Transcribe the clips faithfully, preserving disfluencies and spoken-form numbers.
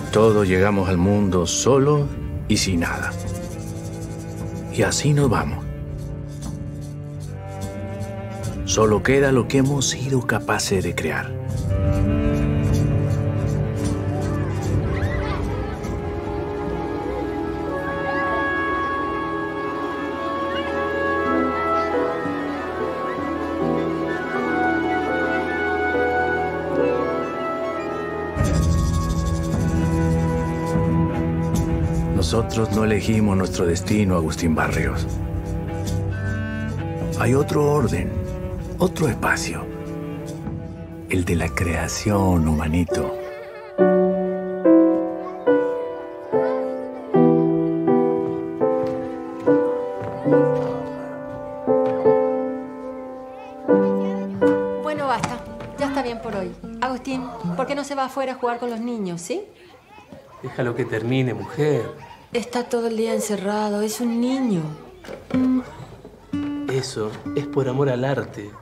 Todos llegamos al mundo solos y sin nada. Y así nos vamos. Solo queda lo que hemos sido capaces de crear. Nosotros no elegimos nuestro destino, Agustín Barrios. Hay otro orden, otro espacio. El de la creación, humanito. Bueno, basta. Ya está bien por hoy. Agustín, ¿por qué no se va afuera a jugar con los niños, sí? Déjalo que termine, mujer. Está todo el día encerrado. Es un niño. Eso es por amor al arte.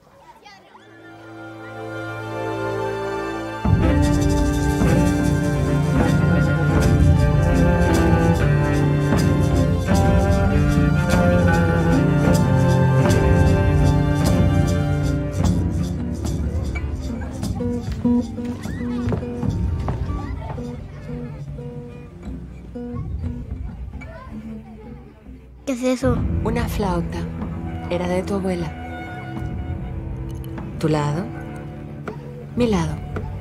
¿Qué es eso? Una flauta. Era de tu abuela. ¿Tu lado? Mi lado.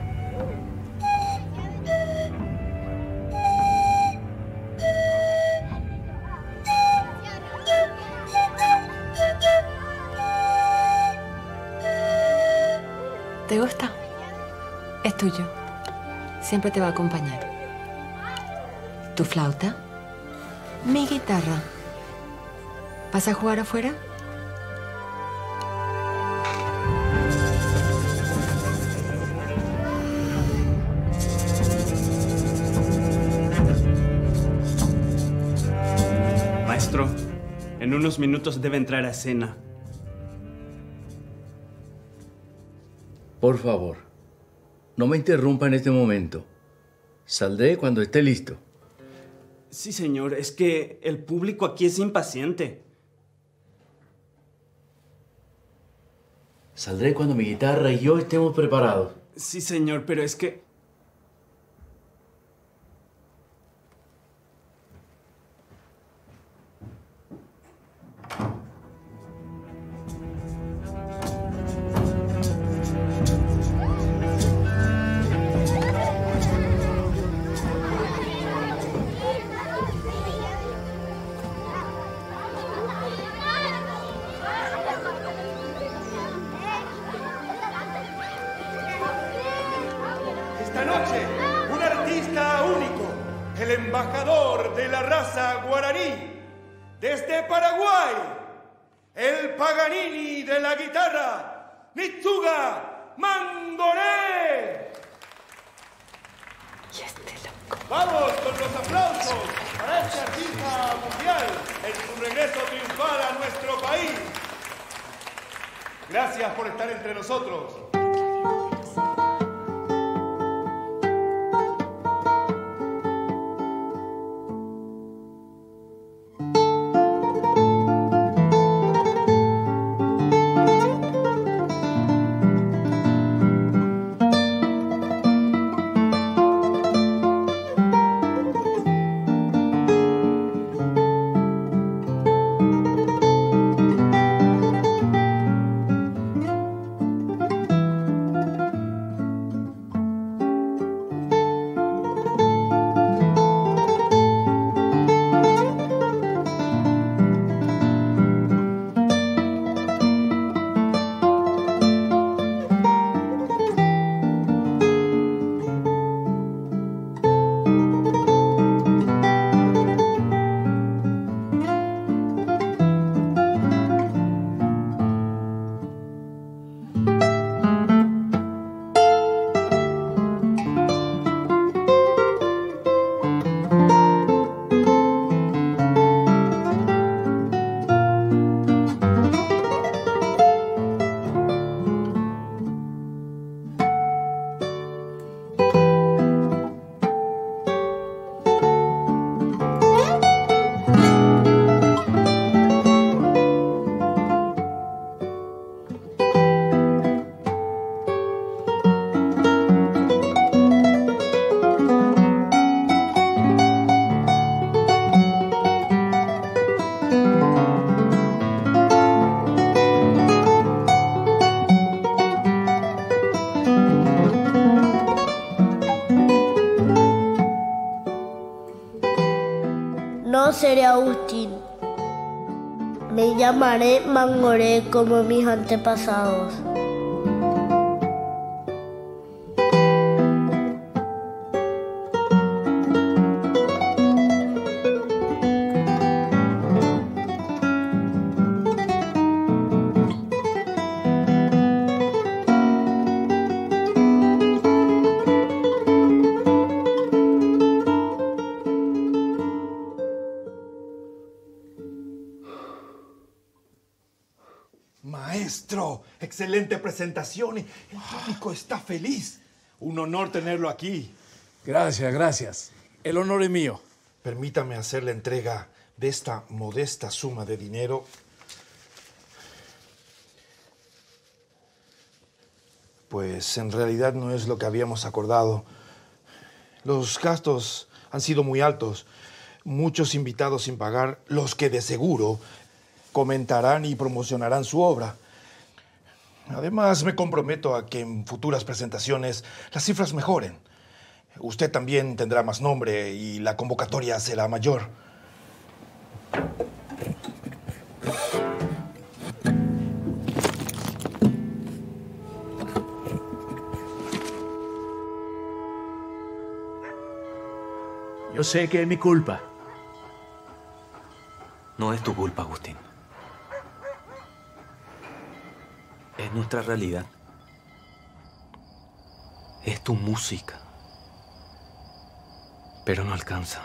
¿Te gusta? Es tuyo. Siempre te va a acompañar. ¿Tu flauta? Mi guitarra. ¿Vas a jugar afuera? Maestro, en unos minutos debe entrar a escena. Por favor, no me interrumpa en este momento. Saldré cuando esté listo. Sí, señor, es que el público aquí es impaciente. Saldré cuando mi guitarra y yo estemos preparados. Sí, señor, pero es que... Esta noche, un artista único, el embajador de la raza guaraní, desde Paraguay, el Paganini de la guitarra, Mitsuga Mangoné. Y este loco. Vamos con los aplausos para este artista mundial en su regreso triunfal a nuestro país. Gracias por estar entre nosotros. seré Agustín. Me llamaré Mangoré como mis antepasados. Maestro, excelente presentación. El público está feliz. Un honor tenerlo aquí. Gracias, gracias. El honor es mío. Permítame hacer la entrega de esta modesta suma de dinero. Pues en realidad no es lo que habíamos acordado. Los gastos han sido muy altos. Muchos invitados sin pagar, los que de seguro comentarán y promocionarán su obra. Además, me comprometo a que en futuras presentaciones las cifras mejoren. Usted también tendrá más nombre y la convocatoria será mayor. Yo sé que es mi culpa. No es tu culpa, Agustín. Es nuestra realidad. Es tu música. Pero no alcanza.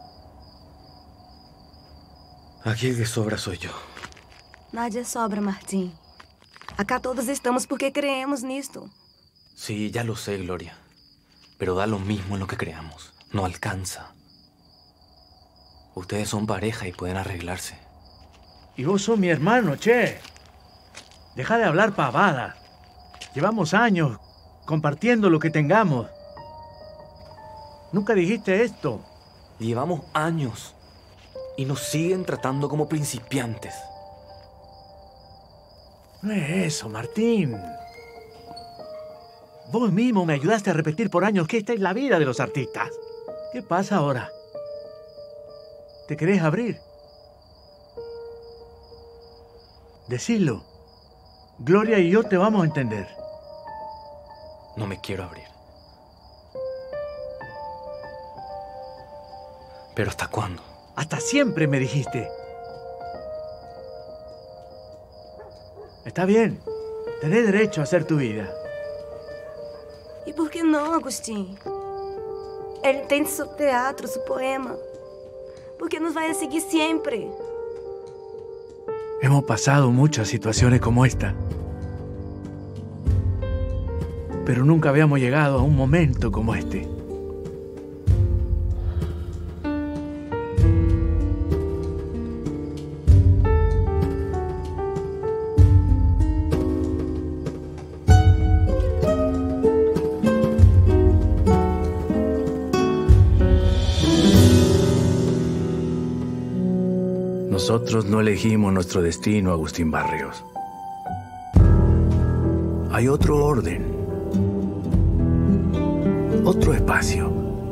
Aquí el que sobra soy yo. Nadie sobra, Martín. Acá todos estamos porque creemos nisto. Sí, ya lo sé, Gloria. Pero da lo mismo en lo que creamos. No alcanza. Ustedes son pareja y pueden arreglarse. Y vos sos mi hermano, che. Deja de hablar pavada. Llevamos años compartiendo lo que tengamos. Nunca dijiste esto. Llevamos años y nos siguen tratando como principiantes. No es eso, Martín. Vos mismo me ayudaste a repetir por años que esta es la vida de los artistas. ¿Qué pasa ahora? ¿Te querés abrir? Decilo. Gloria y yo te vamos a entender. No me quiero abrir. ¿Pero hasta cuándo? Hasta siempre, me dijiste. Está bien. Tenés derecho a hacer tu vida. E por que não, Agustín? Ele tem seu teatro, seu poema. Porque nos vai a seguir siempre. Hemos pasado muchas situaciones como esta. Pero nunca habíamos llegado a un momento como este. Nosotros no elegimos nuestro destino, Agustín Barrios. Hay otro orden, otro espacio,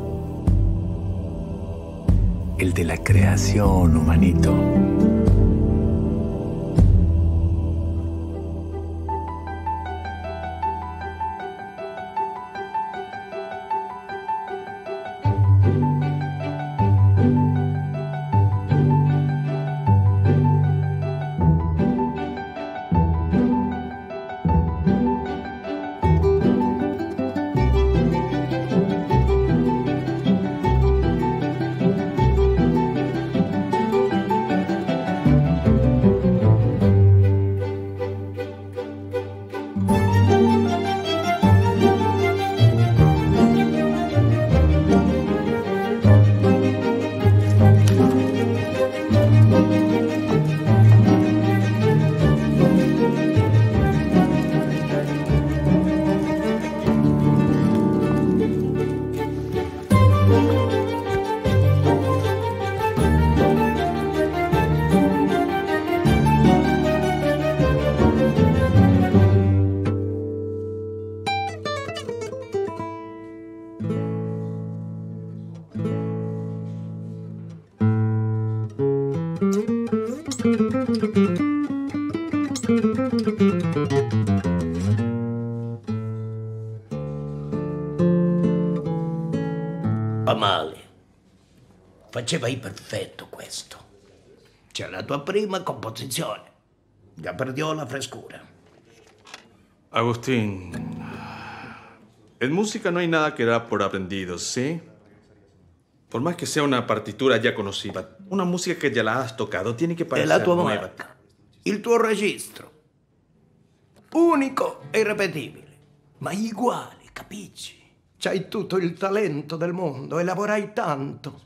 el de la creación, humanito. Va male. Faceva perfetto questo. C'è la tua prima composizione. Ya perdió la frescura. Agustín, en música no hay nada que dar por aprendido, ¿sí? Por más que sea una partitura ya conocida, una música que ya la has tocado tiene que È parecer la tua nueva. marca, il tuo registro. Unico e irrepetibile, ma uguale, capisci? C'hai tutto il talento del mondo e lavorai tanto.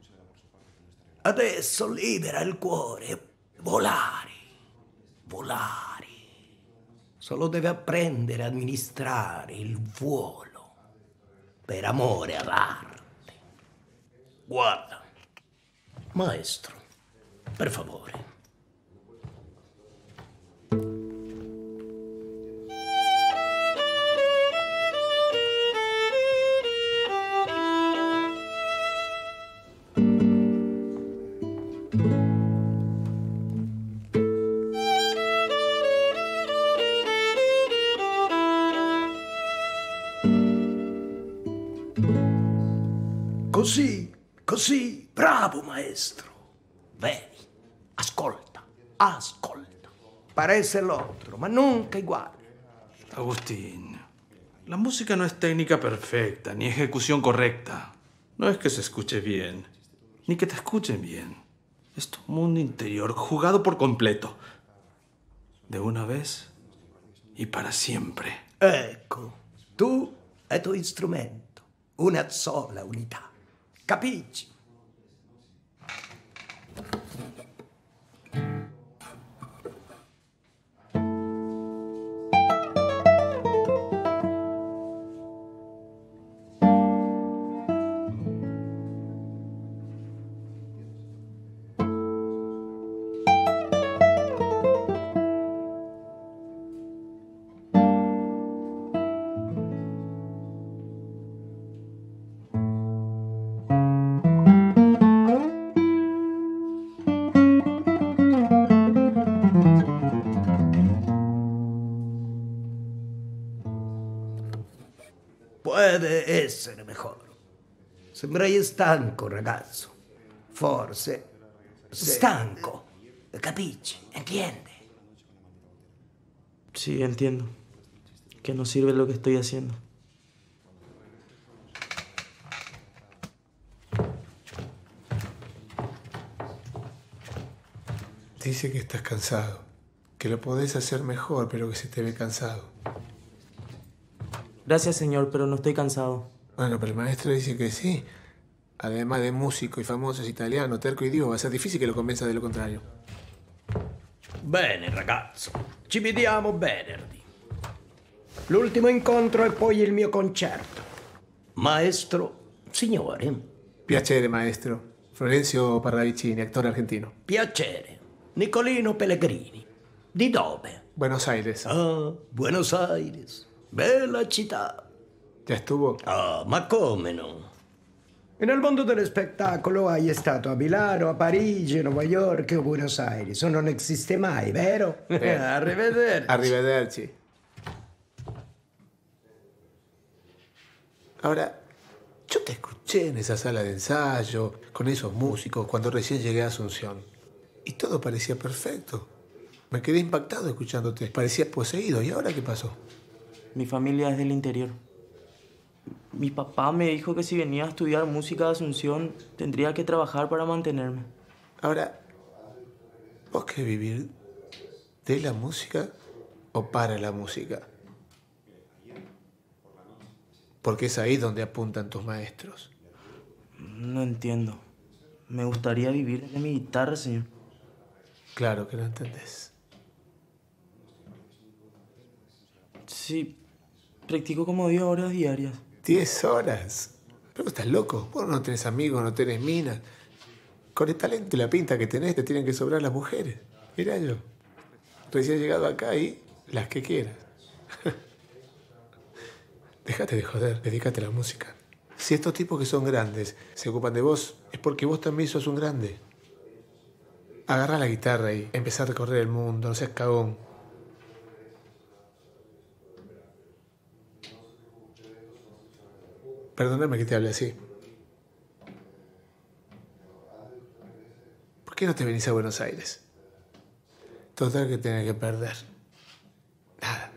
Adesso libera il cuore, volare, volare. Solo deve apprendere a amministrare il volo per amore all'arte. Guarda, maestro, per favore. Così, così, bravo maestro. Vedi, ascolta, ascolta. Parece l'altro, ma nunca iguale. Agustín, la música no es técnica perfecta, ni ejecución correcta. No es que se escuche bien, ni que te escuchen bien. Es tu mundo interior jugado por completo. De una vez y para siempre. Ecco, tu e tu strumento, una sola unità. Capisci? Puede essere mejor. Sembrai stanco, ragazzo. Forse. Stanco. Capisci? Entiende? Sí, entiendo. Que no sirve lo que estoy haciendo. Dice que estás cansado, que lo podés hacer mejor, pero que se te ve cansado. Gracias, señor, pero no estoy cansado. Bueno, pero el maestro dice que sí. Además de músico y famoso es italiano, terco y divo, va a ser difícil que lo convenza de lo contrario. Bene, ragazzo. Ci vediamo venerdì. L'ultimo incontro e poi il mio concerto. Maestro, signore. Piacere, maestro. Florencio Parravicini, actor argentino. Piacere. Nicolino Pellegrini. Di dove? Buenos Aires. Ah, Buenos Aires. Bella città. ¿Ya estuvo? Ah, ma come no? E nel mondo dello spettacolo hai stato a Milano, a Parigi, a Nuova York o Buenos Aires. O non esiste mai, vero? Eh. Arrivederci. Arrivederci. Ahora, yo te escuché en esa sala de ensayo, con esos músicos, cuando recién llegué a Asunción. Y todo parecía perfecto. Me quedé impactado escuchándote. Parecías poseído. ¿Y ahora qué pasó? Mi familia es del interior. Mi papá me dijo que si venía a estudiar música de Asunción, tendría que trabajar para mantenerme. Ahora, ¿vos querés vivir de la música o para la música? Porque es ahí donde apuntan tus maestros. No entiendo. Me gustaría vivir de mi guitarra, señor. Claro que no entendés. Sí, practico como diez horas diarias. ¿Diez horas? Pero estás loco. Vos no tenés amigos, no tenés minas. Con el talento y la pinta que tenés, te tienen que sobrar las mujeres. Mirá yo. Recién llegado acá y las que quieras. Déjate de joder, dedícate a la música. Si estos tipos que son grandes se ocupan de vos, es porque vos también sos un grande. Agarrá la guitarra y empezá a recorrer el mundo, no seas cagón. Perdóname que te hable así. ¿Por qué no te venís a Buenos Aires? Total que tenés que perder. Nada.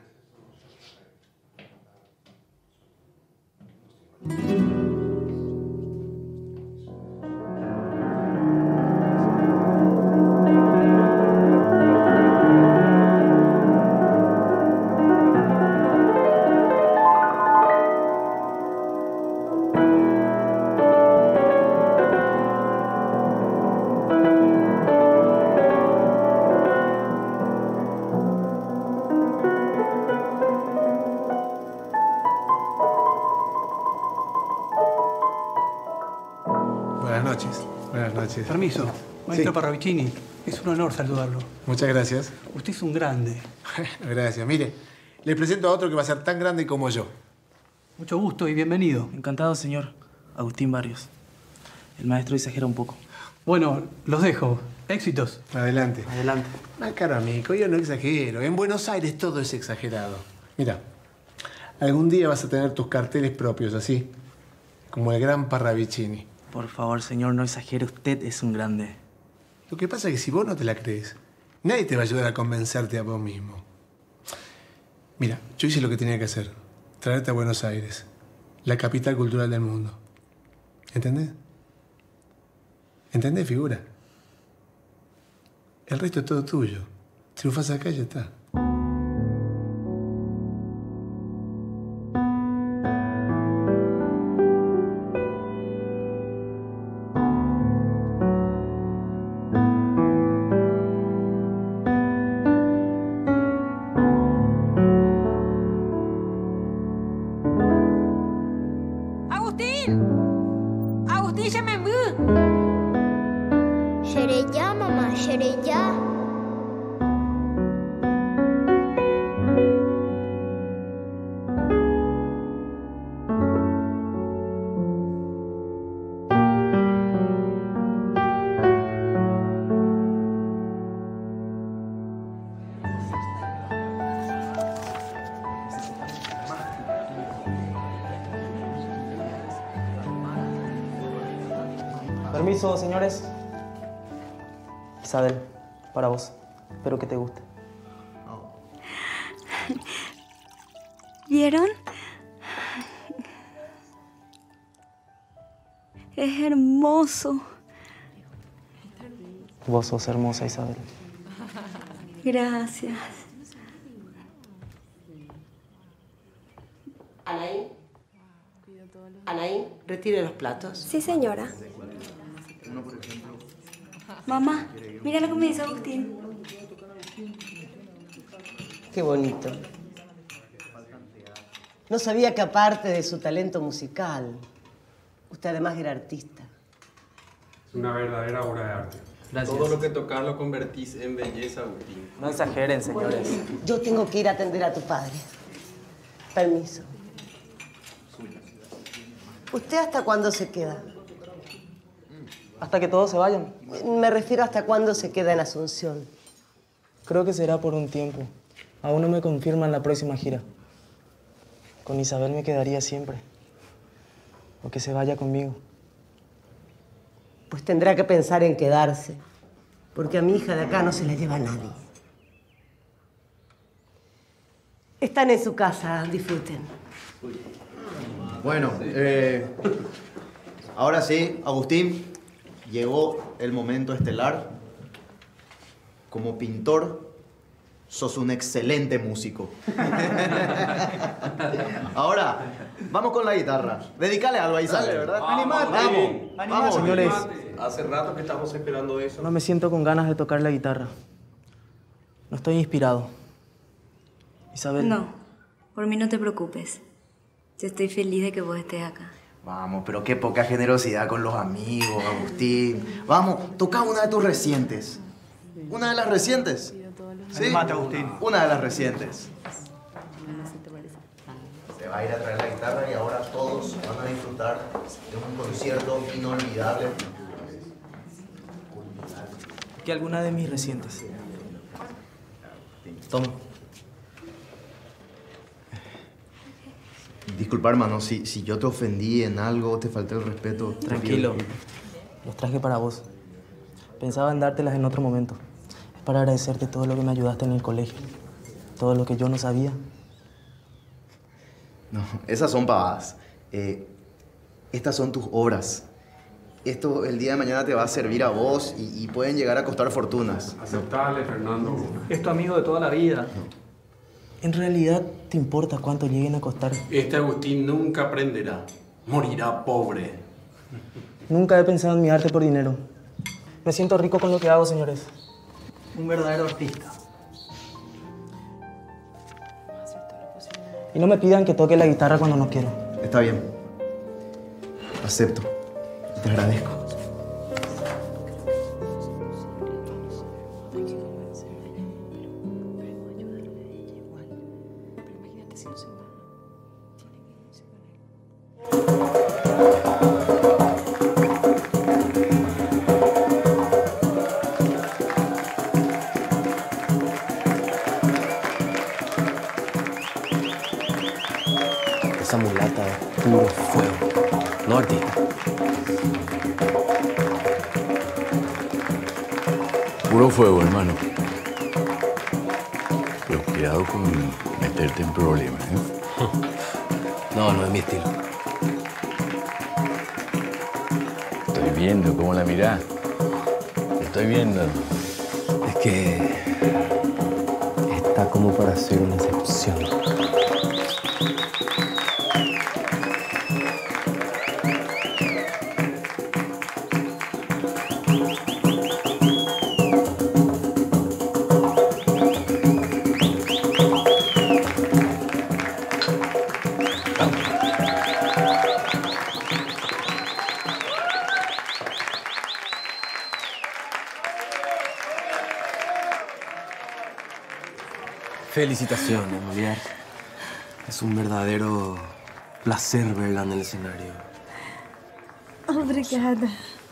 Buenas noches. Buenas noches. Permiso, maestro Sí. Parravicini. Es un honor saludarlo. Muchas gracias. Usted es un grande. Gracias. Mire, les presento a otro que va a ser tan grande como yo. Mucho gusto y bienvenido. Encantado, señor. Agustín Barrios. El maestro exagera un poco. Bueno, los dejo. Éxitos. Adelante. Adelante. Ah, caro amigo, yo no exagero. En Buenos Aires todo es exagerado. Mira, algún día vas a tener tus carteles propios, así, como el gran Parravicini. Por favor, señor, no exagere. Usted es un grande. Lo que pasa es que si vos no te la crees, nadie te va a ayudar a convencerte a vos mismo. Mira, yo hice lo que tenía que hacer. Traerte a Buenos Aires, la capital cultural del mundo. ¿Entendés? ¿Entendés, figura? El resto es todo tuyo. Triunfas acá y ya está. ¡Agustín! ¡Agustín, llámame! Llegué ya, mamá, llegué ya. Permiso, señores. Isabel, para vos. Espero que te guste. ¿Vieron? Es hermoso. Vos sos hermosa, Isabel. Gracias. Anaí. Anaí, retire los platos. Sí, señora. Mamá, mira lo que me dice Agustín. Qué bonito. No sabía que aparte de su talento musical, usted además era artista. Es una verdadera obra de arte. Gracias. Todo lo que tocas lo convertís en belleza, Agustín. No exageren, señores. Yo tengo que ir a atender a tu padre. Permiso. ¿Usted hasta cuándo se queda? Hasta que todos se vayan. Me refiero hasta cuándo se queda en Asunción. Creo que será por un tiempo. Aún no me confirman la próxima gira. Con Isabel me quedaría siempre. O que se vaya conmigo. Pues tendrá que pensar en quedarse. Porque a mi hija de acá no se la lleva nadie. Están en su casa, disfruten. Bueno, eh, ahora sí, Agustín, llegó el momento estelar. Como pintor, sos un excelente músico. Ahora, vamos con la guitarra. Dedícale algo a Isabel, ¿verdad? Animate. Vamos, vamos. Señores. Hace rato que estamos esperando eso. No me siento con ganas de tocar la guitarra. No estoy inspirado. Isabel. No, por mí no te preocupes. Yo estoy feliz de que vos estés acá. Vamos, pero qué poca generosidad con los amigos, Agustín. Vamos, toca una de tus recientes. ¿Una de las recientes? ¿Sí? Animate, Agustín. Una de las recientes. Se va a ir a traer la guitarra y ahora todos van a disfrutar de un concierto inolvidable. Que alguna de mis recientes. Toma. Disculpa, hermano, si, si yo te ofendí en algo, te falté el respeto. Tranquilo. Los traje para vos. Pensaba en dártelas en otro momento. Es para agradecerte todo lo que me ayudaste en el colegio. Todo lo que yo no sabía. No, esas son pavadas. Eh, estas son tus obras. Esto el día de mañana te va a servir a vos y, y pueden llegar a costar fortunas. Aceptable, Fernando. Es tu amigo de toda la vida. ¿En realidad te importa cuánto lleguen a costar? Este Agustín nunca aprenderá. Morirá pobre. Nunca he pensado en mi arte por dinero. Me siento rico con lo que hago, señores. Un verdadero artista. Y no me pidan que toque la guitarra cuando no quiero. Está bien. Acepto. Te agradezco. Esa mulata es puro fuego. No, artista. Puro fuego, hermano. Pero cuidado con meterte en problemas, ¿eh? No, no es mi estilo. Estoy viendo cómo la mirás. Estoy viendo. Es que está como para ser una excepción. Felicitaciones, Molière. Es un verdadero placer verla en el escenario. Obrigada.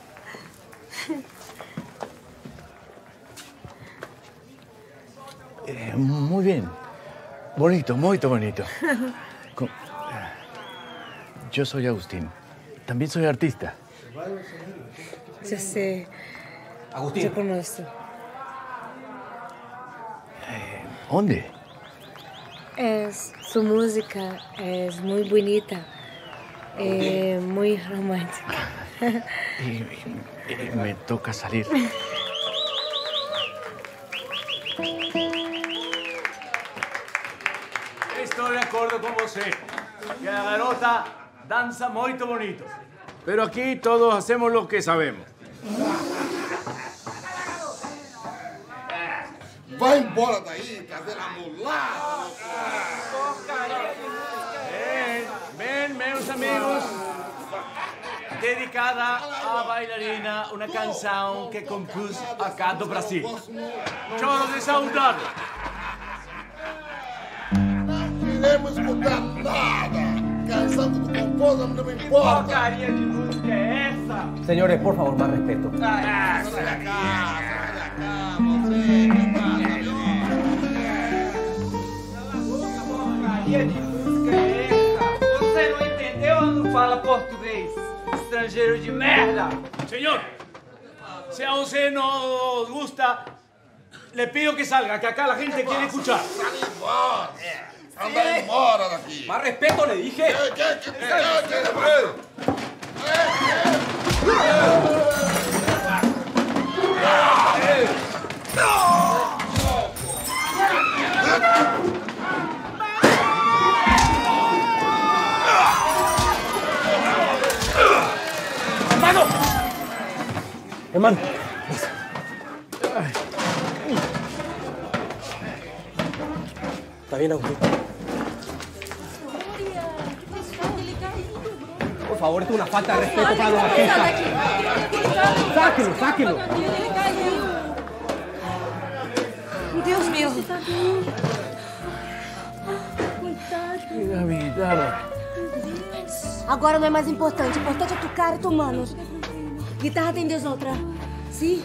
Eh, muy bien. Bonito, muy bonito. Con- Yo soy Agustín. También soy artista. Ya sé. Agustín. Yo conozco. ¿Dónde? Es, su música es muy bonita. Eh, muy romántica. Y, y- y me toca salir. Estou de acordo com você. Que a garota dança muito bonito. Pero aquí todos hacemos lo que sabemos. Vai embora daí, cadeira mulata! Ven, ven, meus amigos. Dedicada à bailarina, uma canção que compus acá do Brasil. Choro de saudade. Queremos mudar nada! Canção que tu compôs não me importa! Porcaria de música é essa? Señores, por favor, más respeto. Ah, sai da casa, sai da casa, você, que Porcaria de música é essa? Você não entendeu ou não fala português? Estrangeiro de merda! Señor, si a usted no gusta, le pido que salga, que acá la gente quiere escuchar. Anda embora daqui! Más respeto, le dije. Que, que, que, que, que, ¡Hermano! Hermano. Está bien, Agustín. Por favor, esto es una falta de respeto para los artistas. Sáquelo, sáquelo. Deus meu. Mira mi guitarra. Agora não é mais importante. O importante é tocar e tu manos. Guitarra tem Deus outra. Sim?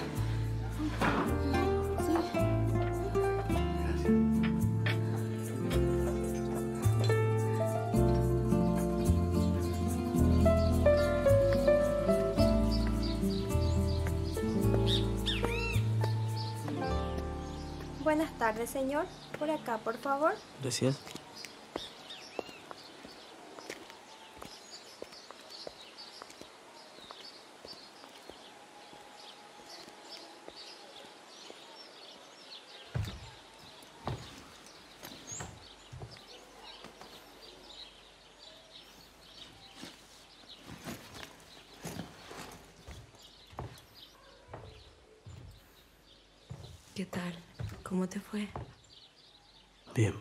tardes, señor. Por acá, por favor. Gracias. ¿Qué tal? ¿Cómo te fue? Bien.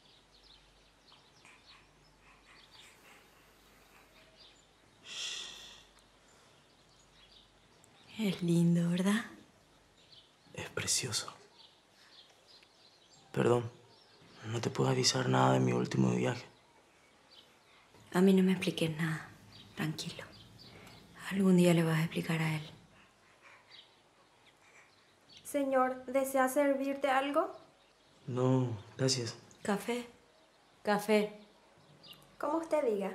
Es lindo, ¿verdad? Es precioso. Perdón, no te puedo avisar nada de mi último viaje. A mí no me expliques nada. Tranquilo. Algún día le vas a explicar a él. Señor, ¿desea servirte algo? No, gracias. ¿Café? Café. Como usted diga.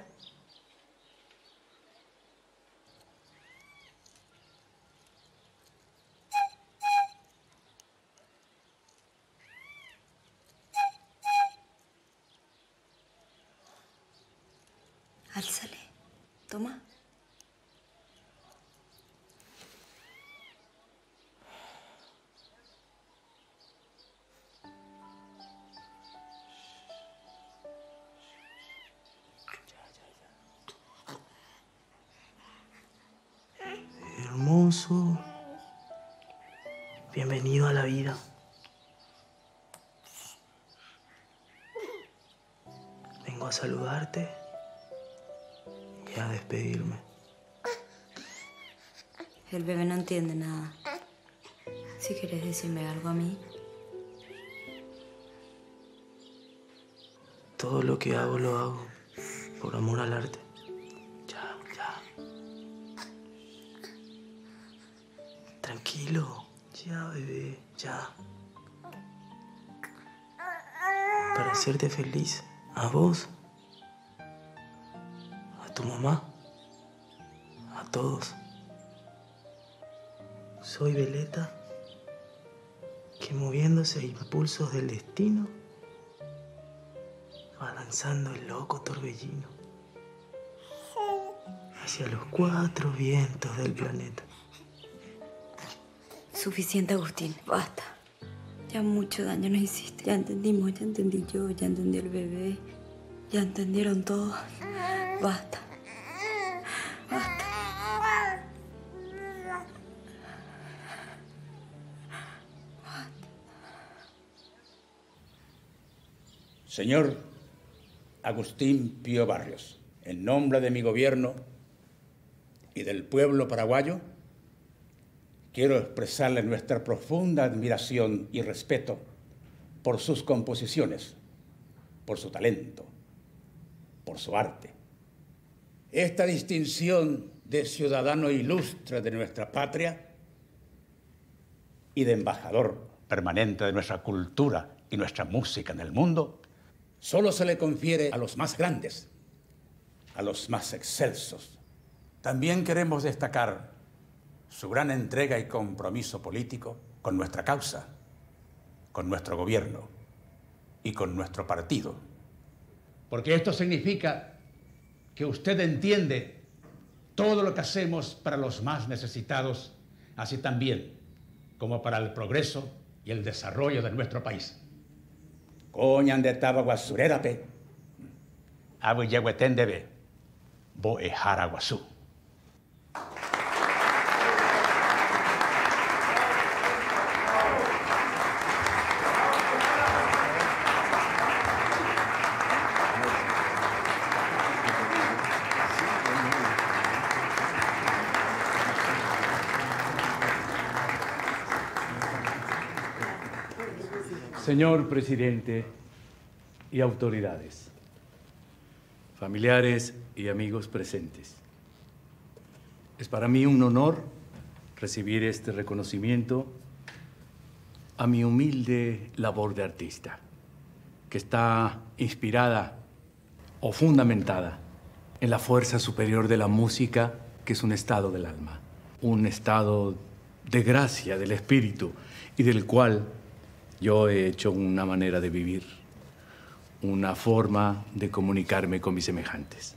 Álzale. Toma. Hermoso. Bienvenido a la vida. Vengo a saludarte y a despedirme. El bebé no entiende nada. Si quieres decirme algo a mí. Todo lo que hago lo hago por amor al arte. Tranquilo, ya, bebé, ya. Para hacerte feliz, a vos, a tu mamá, a todos. Soy Veleta, que moviéndose a impulsos del destino, va danzando el loco torbellino hacia los cuatro vientos del planeta. Suficiente, Agustín. Basta. Ya mucho daño nos hiciste. Ya entendimos, ya entendí yo, ya entendí el bebé. Ya entendieron todos. Basta. Basta. Señor Agustín Pío Barrios, en nombre de mi gobierno y del pueblo paraguayo, quiero expresarle nuestra profunda admiración y respeto por sus composiciones, por su talento, por su arte. Esta distinción de ciudadano ilustre de nuestra patria y de embajador permanente de nuestra cultura y nuestra música en el mundo, solo se le confiere a los más grandes, a los más excelsos. También queremos destacar su gran entrega y compromiso político con nuestra causa, con nuestro gobierno y con nuestro partido. Porque esto significa que usted entiende todo lo que hacemos para los más necesitados, así también como para el progreso y el desarrollo de nuestro país. Coñan de Tabaguasurerape, Abuyehuetendebe, Boejaraguazú. Señor presidente y autoridades, familiares y amigos presentes, es para mí un honor recibir este reconocimiento a mi humilde labor de artista, que está inspirada o fundamentada en la fuerza superior de la música, que es un estado del alma, un estado de gracia del espíritu y del cual Yo he hecho una manera de vivir, una forma de comunicarme con mis semejantes.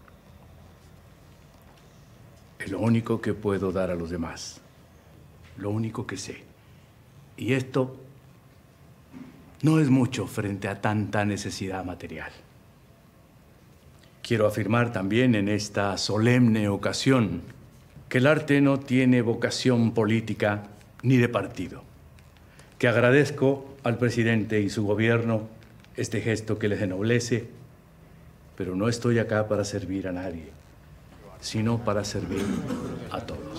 Es lo único que puedo dar a los demás, lo único que sé. Y esto no es mucho frente a tanta necesidad material. Quiero afirmar también en esta solemne ocasión que el arte no tiene vocación política ni de partido. Que agradezco al presidente y su gobierno este gesto que les ennoblece, pero no estoy acá para servir a nadie, sino para servir a todos.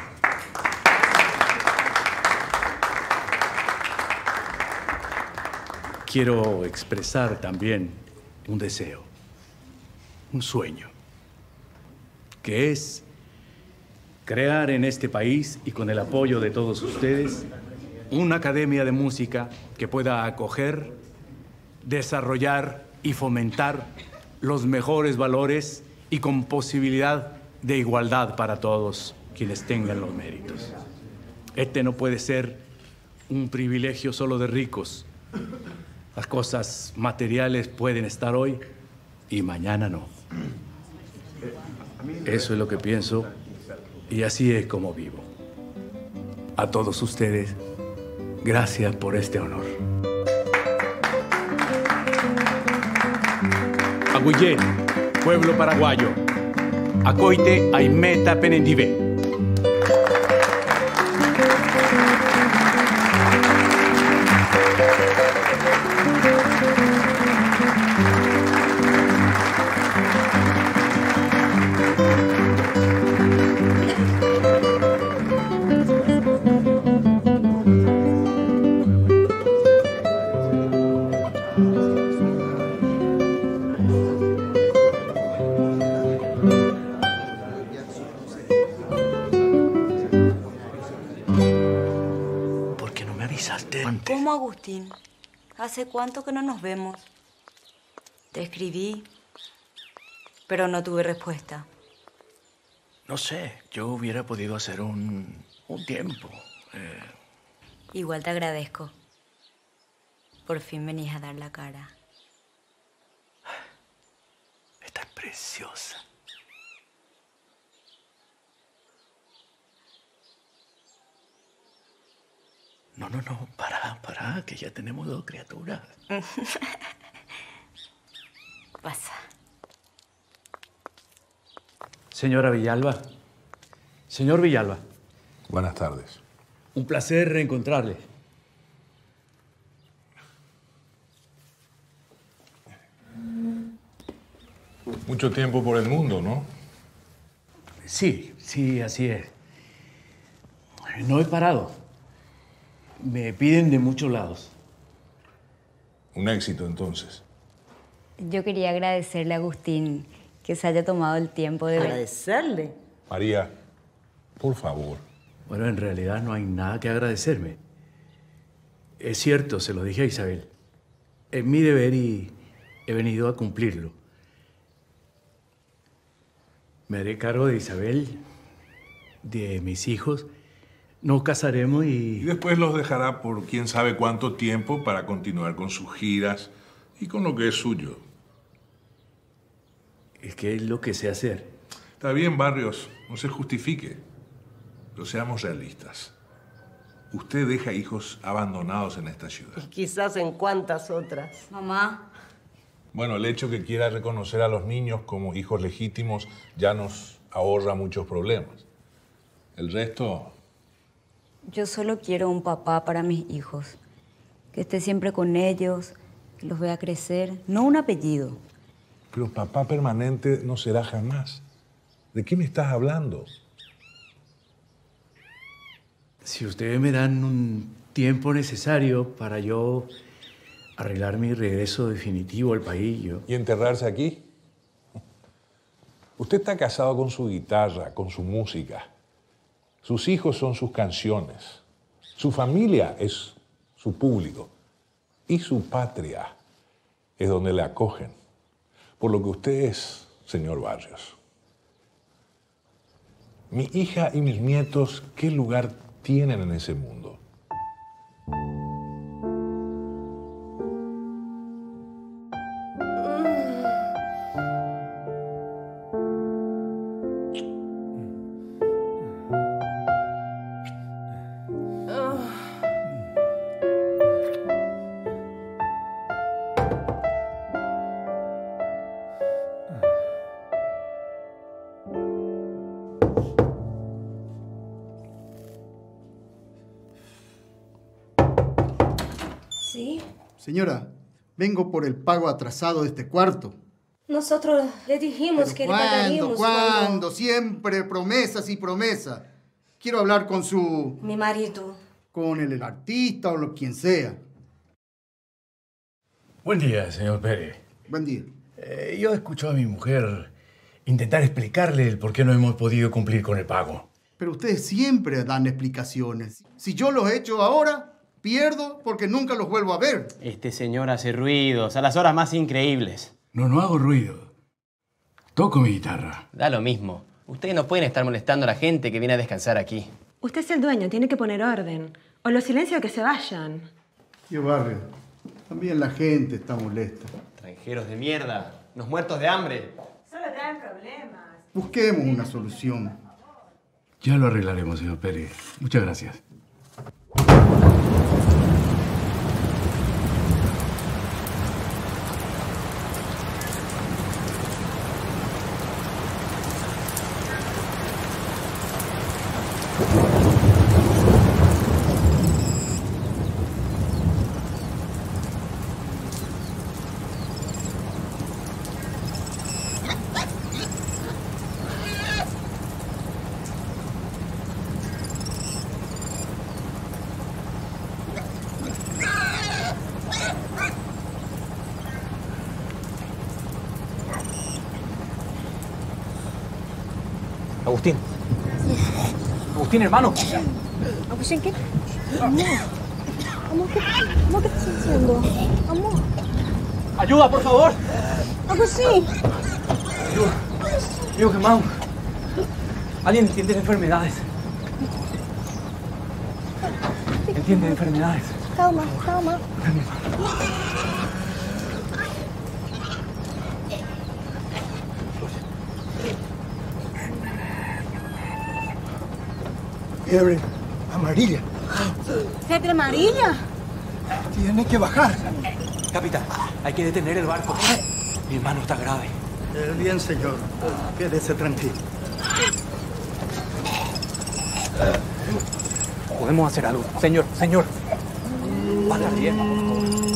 Quiero expresar también un deseo, un sueño, que es crear en este país y con el apoyo de todos ustedes una academia de música que pueda acoger, desarrollar y fomentar los mejores valores y con posibilidad de igualdad para todos quienes tengan los méritos. Este no puede ser un privilegio solo de ricos. Las cosas materiales pueden estar hoy y mañana no. Eso es lo que pienso y así es como vivo. A todos ustedes, gracias por este honor. Agüillé, pueblo paraguayo. Acoite aimeta penendive. ¿Cómo, Agustín? ¿Hace cuánto que no nos vemos? Te escribí, pero no tuve respuesta. No sé, yo hubiera podido hacer un, un tiempo. Eh... Igual te agradezco. Por fin venís a dar la cara. Estás preciosa. No, no, no, pará, pará, que ya tenemos dos criaturas. Pasa. Señora Villalba. Señor Villalba. Buenas tardes. Un placer reencontrarle. Mucho tiempo por el mundo, ¿no? Sí, sí, así es. No he parado. Me piden de muchos lados. Un éxito, entonces. Yo quería agradecerle a Agustín que se haya tomado el tiempo de... ¿Agradecerle? María, por favor. Bueno, en realidad no hay nada que agradecerme. Es cierto, se lo dije a Isabel. Es mi deber y he venido a cumplirlo. Me haré cargo de Isabel, de mis hijos. Nos casaremos y... Y después los dejará por quién sabe cuánto tiempo para continuar con sus giras y con lo que es suyo. Es que es lo que sé hacer. Está bien, Barrios, no se justifique. Pero seamos realistas. Usted deja hijos abandonados en esta ciudad. Y quizás en cuántas otras. Mamá. Bueno, el hecho que quiera reconocer a los niños como hijos legítimos ya nos ahorra muchos problemas. El resto... Yo solo quiero un papá para mis hijos. Que esté siempre con ellos, que los vea crecer. No un apellido. Pero papá permanente no será jamás. ¿De qué me estás hablando? Si ustedes me dan un tiempo necesario para yo arreglar mi regreso definitivo al país, yo... ¿Y enterrarse aquí? Usted está casado con su guitarra, con su música. Sus hijos son sus canciones. Su familia es su público. Y su patria es donde le acogen. Por lo que usted es, señor Barrios. Mi hija y mis nietos, ¿qué lugar tienen en ese mundo? Señora, vengo por el pago atrasado de este cuarto. Nosotros le dijimos que le ¿Cuándo? pagaríamos ¿Cuándo? cuando... Siempre promesas y promesas. Quiero hablar con su... Mi marido. Con el, el artista o lo, quien sea. Buen día, señor Pérez. Buen día. Eh, yo escucho a mi mujer intentar explicarle el por qué no hemos podido cumplir con el pago. Pero ustedes siempre dan explicaciones. Si yo los he hecho ahora, pierdo porque nunca los vuelvo a ver. Este señor hace ruidos a las horas más increíbles. No, no hago ruido. Toco mi guitarra. Da lo mismo. Ustedes no pueden estar molestando a la gente que viene a descansar aquí. Usted es el dueño, tiene que poner orden. O los silencios que se vayan. Tío Barrio, también la gente está molesta. Extranjeros de mierda. Unos muertos de hambre. Solo traen problemas. Busquemos una solución. Ya lo arreglaremos, señor Pérez. Muchas gracias. Agustín. Agustín, hermano. Agustín, ¿qué? Amor. Amor, ¿qué, amor, ¿qué estás haciendo? Amor. Ayuda, por favor. Agustín. Ayuda. Digo que Mau. Alguien entiende de enfermedades. Entiende de enfermedades. Calma, calma. Fiebre amarilla. ¿Fiebre amarilla? Tiene que bajar. Capitán, hay que detener el barco. Mi hermano está grave. Eh, bien, señor. Quédese tranquilo. Podemos hacer algo. Señor, señor. Va a estar bien.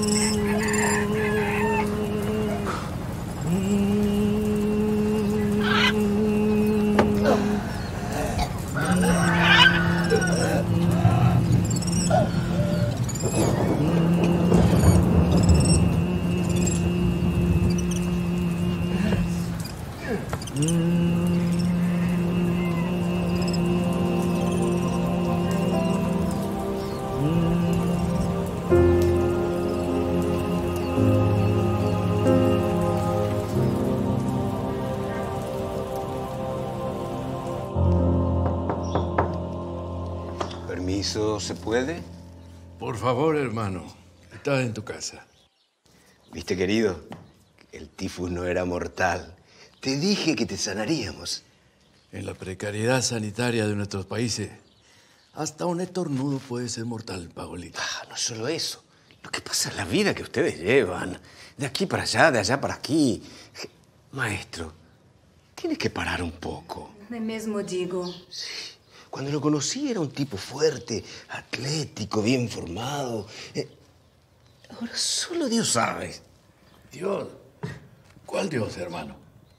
¿Se puede? Por favor, hermano. Estás en tu casa. ¿Viste, querido? El tifus no era mortal. Te dije que te sanaríamos. En la precariedad sanitaria de nuestros países, hasta un estornudo puede ser mortal, Pagolita. Ah, no solo eso. Lo que pasa es la vida que ustedes llevan. De aquí para allá, de allá para aquí. Maestro, tienes que parar un poco. É mesmo digo. Sí. Cuando lo conocí era un tipo fuerte, atlético, bien formado. Eh, ahora solo Dios sabe. Dios. ¿Cuál Dios, hermano?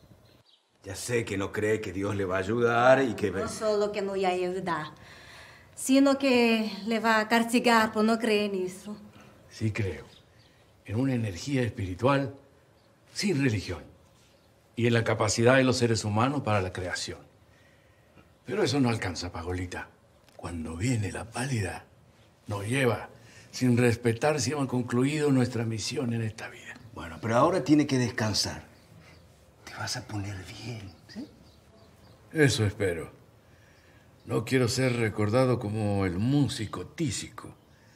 Ya sé que no cree que Dios le va a ayudar y que... No solo que no va a ayudar, sino que le va a castigar por no creer en eso. Sí creo. En una energía espiritual sin religión. Y en la capacidad de los seres humanos para la creación. Pero eso no alcanza, Pagolita. Cuando viene la pálida, nos lleva sin respetar si hemos concluido nuestra misión en esta vida. Bueno, pero ahora tiene que descansar. Te vas a poner bien, ¿sí? Eso espero. No quiero ser recordado como el músico tísico.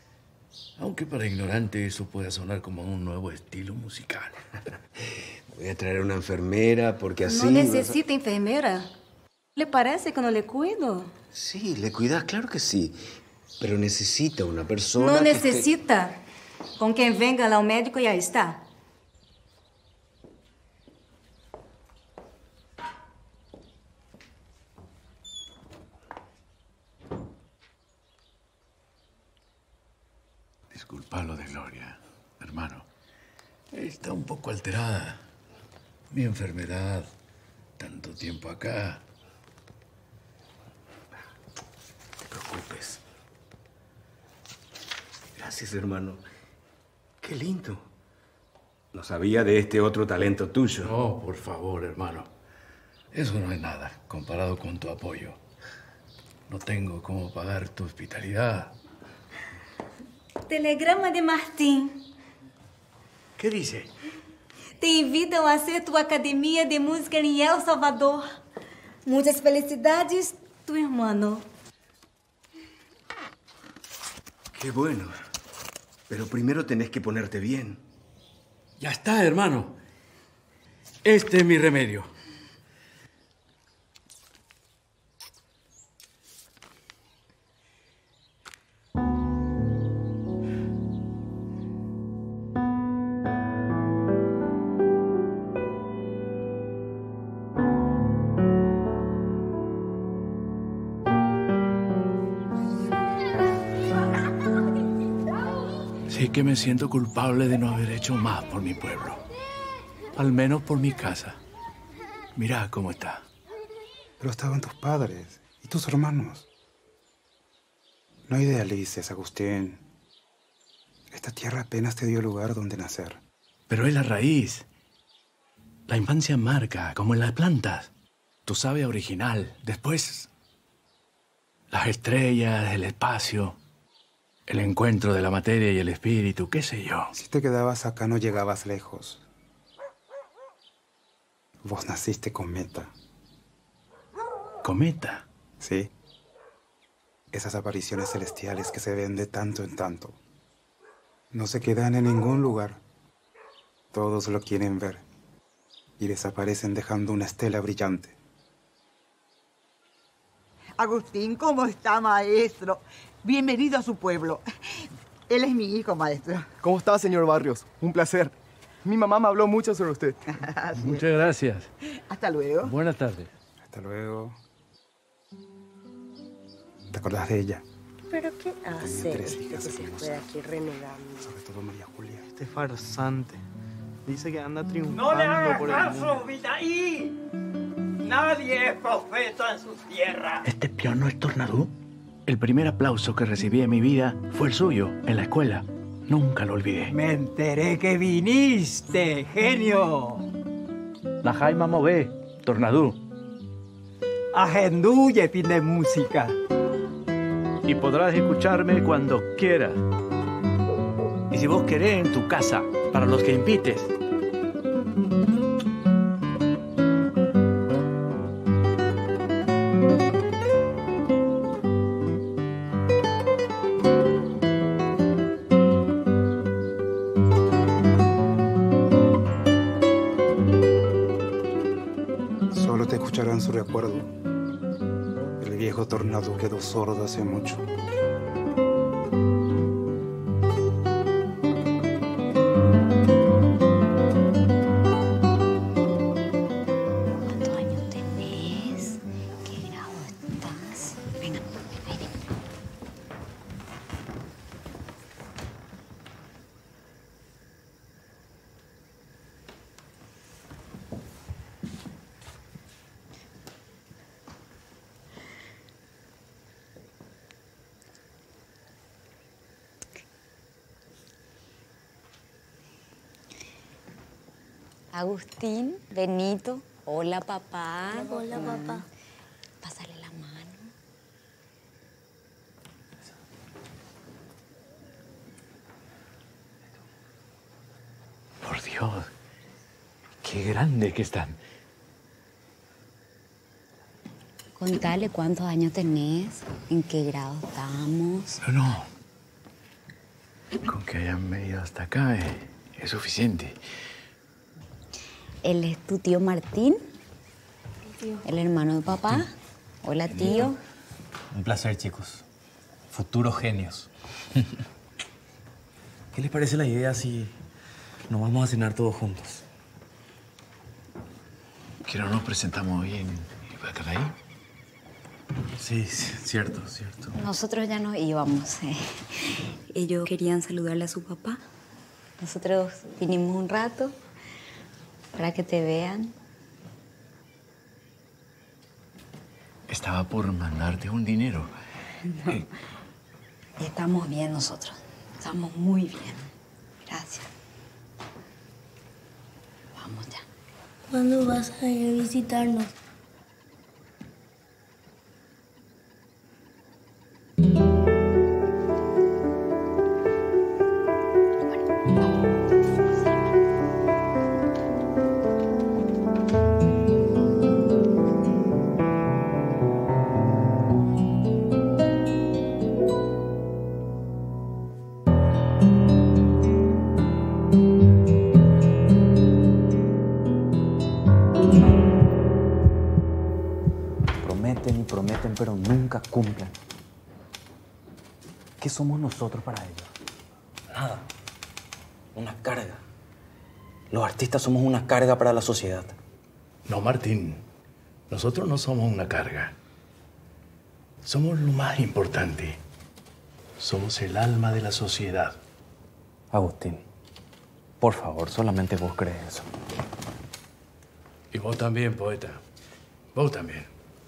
Aunque para ignorante eso pueda sonar como un nuevo estilo musical. Voy a traer una enfermera porque así... No necesita a... enfermera. ¿Le parece que no le cuido? Sí, le cuidas, claro que sí. Pero necesita una persona No que necesita. Esté... Con quien venga al médico ya está. Disculpa lo de Gloria. hermano. Está un poco alterada. Mi enfermedad, tanto tiempo acá. No te preocupes. Gracias, hermano. Qué lindo. No sabía de este otro talento tuyo. No, por favor, hermano. Eso no es nada comparado con tu apoyo. No tengo cómo pagar tu hospitalidad. Telegrama de Martín. ¿Qué dice? Te invitan a hacer tu academia de música en El Salvador. Muchas felicidades, tu hermano. Qué bueno. Pero primero tenés que ponerte bien. Ya está, hermano. Este es mi remedio. Sí que me siento culpable de no haber hecho más por mi pueblo. Al menos por mi casa. Mirá cómo está. Pero estaban tus padres y tus hermanos. No idealices, Agustín. Esta tierra apenas te dio lugar donde nacer. Pero es la raíz. La infancia marca, como en las plantas. Tu savia original. Después, las estrellas, el espacio. El encuentro de la materia y el espíritu, qué sé yo. Si te quedabas acá no llegabas lejos. Vos naciste cometa. ¿Cometa? Sí. Esas apariciones celestiales que se ven de tanto en tanto. No se quedan en ningún lugar. Todos lo quieren ver. Y desaparecen dejando una estela brillante. Agustín, ¿cómo está, maestro? Bienvenido a su pueblo. Él es mi hijo, maestro. ¿Cómo está, señor Barrios? Un placer. Mi mamá me habló mucho sobre usted. Muchas gracias. Hasta luego. Buenas tardes. Hasta luego. ¿Te acordás de ella? ¿Pero qué hace? tres hijas que se hermosas. fue de aquí renegando. Sobre todo María Julia. Este farsante. Dice que anda triunfando No le hagas por el caso, mundo. Vitaí. Nadie es profeta en su tierra. ¿Este peón no es Tornadú? El primer aplauso que recibí en mi vida fue el suyo, en la escuela. Nunca lo olvidé. Me enteré que viniste, genio. La Jaima Mové, Tornadú. Agenduye, fin de música. Y podrás escucharme cuando quieras. Y si vos querés, en tu casa, para los que invites. Solo te escucharán su recuerdo. El viejo Tornado quedó sordo hace mucho. ¿Cuántos años tenés? ¿Qué grado estás? Venga, ven. Agustín, Benito, hola papá. Hola, papá. Pásale la mano. Por Dios, qué grandes que están. Contale cuántos años tenés, en qué grado estamos. No, no. Con que hayan venido hasta acá es, es suficiente. Él es tu tío Martín, el hermano de papá. Hola, tío. Un placer, chicos. Futuros genios. ¿Qué les parece la idea si nos vamos a cenar todos juntos? ¿Que no nos presentamos bien y va a quedar ahí? Sí, sí, cierto, cierto. Nosotros ya nos íbamos. eh. Ellos querían saludarle a su papá. Nosotros vinimos un rato para que te vean. Estaba por mandarte un dinero. No. Estamos bien nosotros. Estamos muy bien. Gracias. Vamos ya. ¿Cuándo vas a ir a visitarnos? Prometen y prometen, pero nunca cumplen. ¿Qué somos nosotros para ellos? Nada. Una carga. Los artistas somos una carga para la sociedad. No, Martín. Nosotros no somos una carga. Somos lo más importante. Somos el alma de la sociedad. Agustín, por favor, solamente vos crees eso. Y vos también, poeta. Vos también.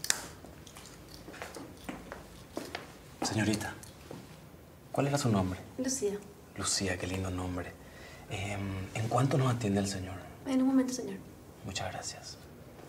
Señorita, ¿cuál era su nombre? Lucía. Lucía, qué lindo nombre. Eh, ¿En cuánto nos atiende el señor? En un momento, señor. Muchas gracias.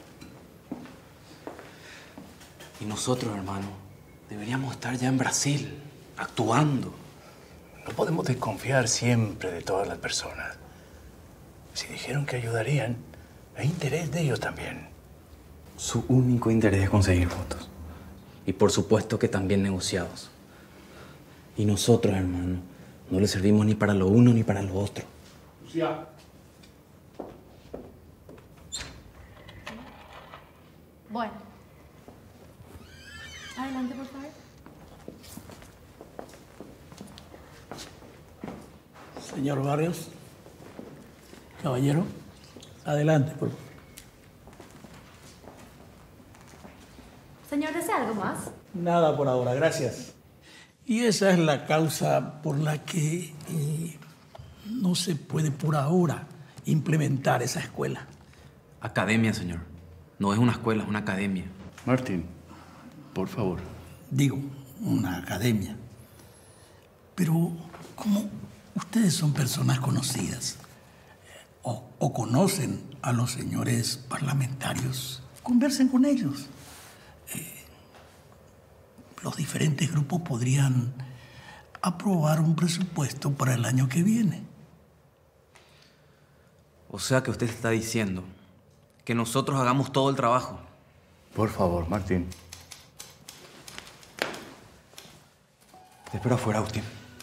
Y nosotros, hermano, deberíamos estar ya en Brasil, actuando. No podemos desconfiar siempre de todas las personas. Si dijeron que ayudarían, hay interés de ellos también. Su único interés es conseguir votos. Y por supuesto que también negociados. Y nosotros, hermano, no le servimos ni para lo uno ni para lo otro. Lucía. Bueno. Adelante, por favor. Señor Barrios, caballero, adelante, por favor. Señor, ¿desea algo más? Nada por ahora, gracias. Y esa es la causa por la que eh, no se puede por ahora implementar esa escuela. Academia, señor. No es una escuela, es una academia. Martín, por favor. Digo, una academia. Pero como ustedes son personas conocidas o, o conocen a los señores parlamentarios, conversen con ellos. Eh, los diferentes grupos podrían aprobar un presupuesto para el año que viene. O sea que usted está diciendo que nosotros hagamos todo el trabajo. Por favor, Martín. Te espero afuera, Agustín.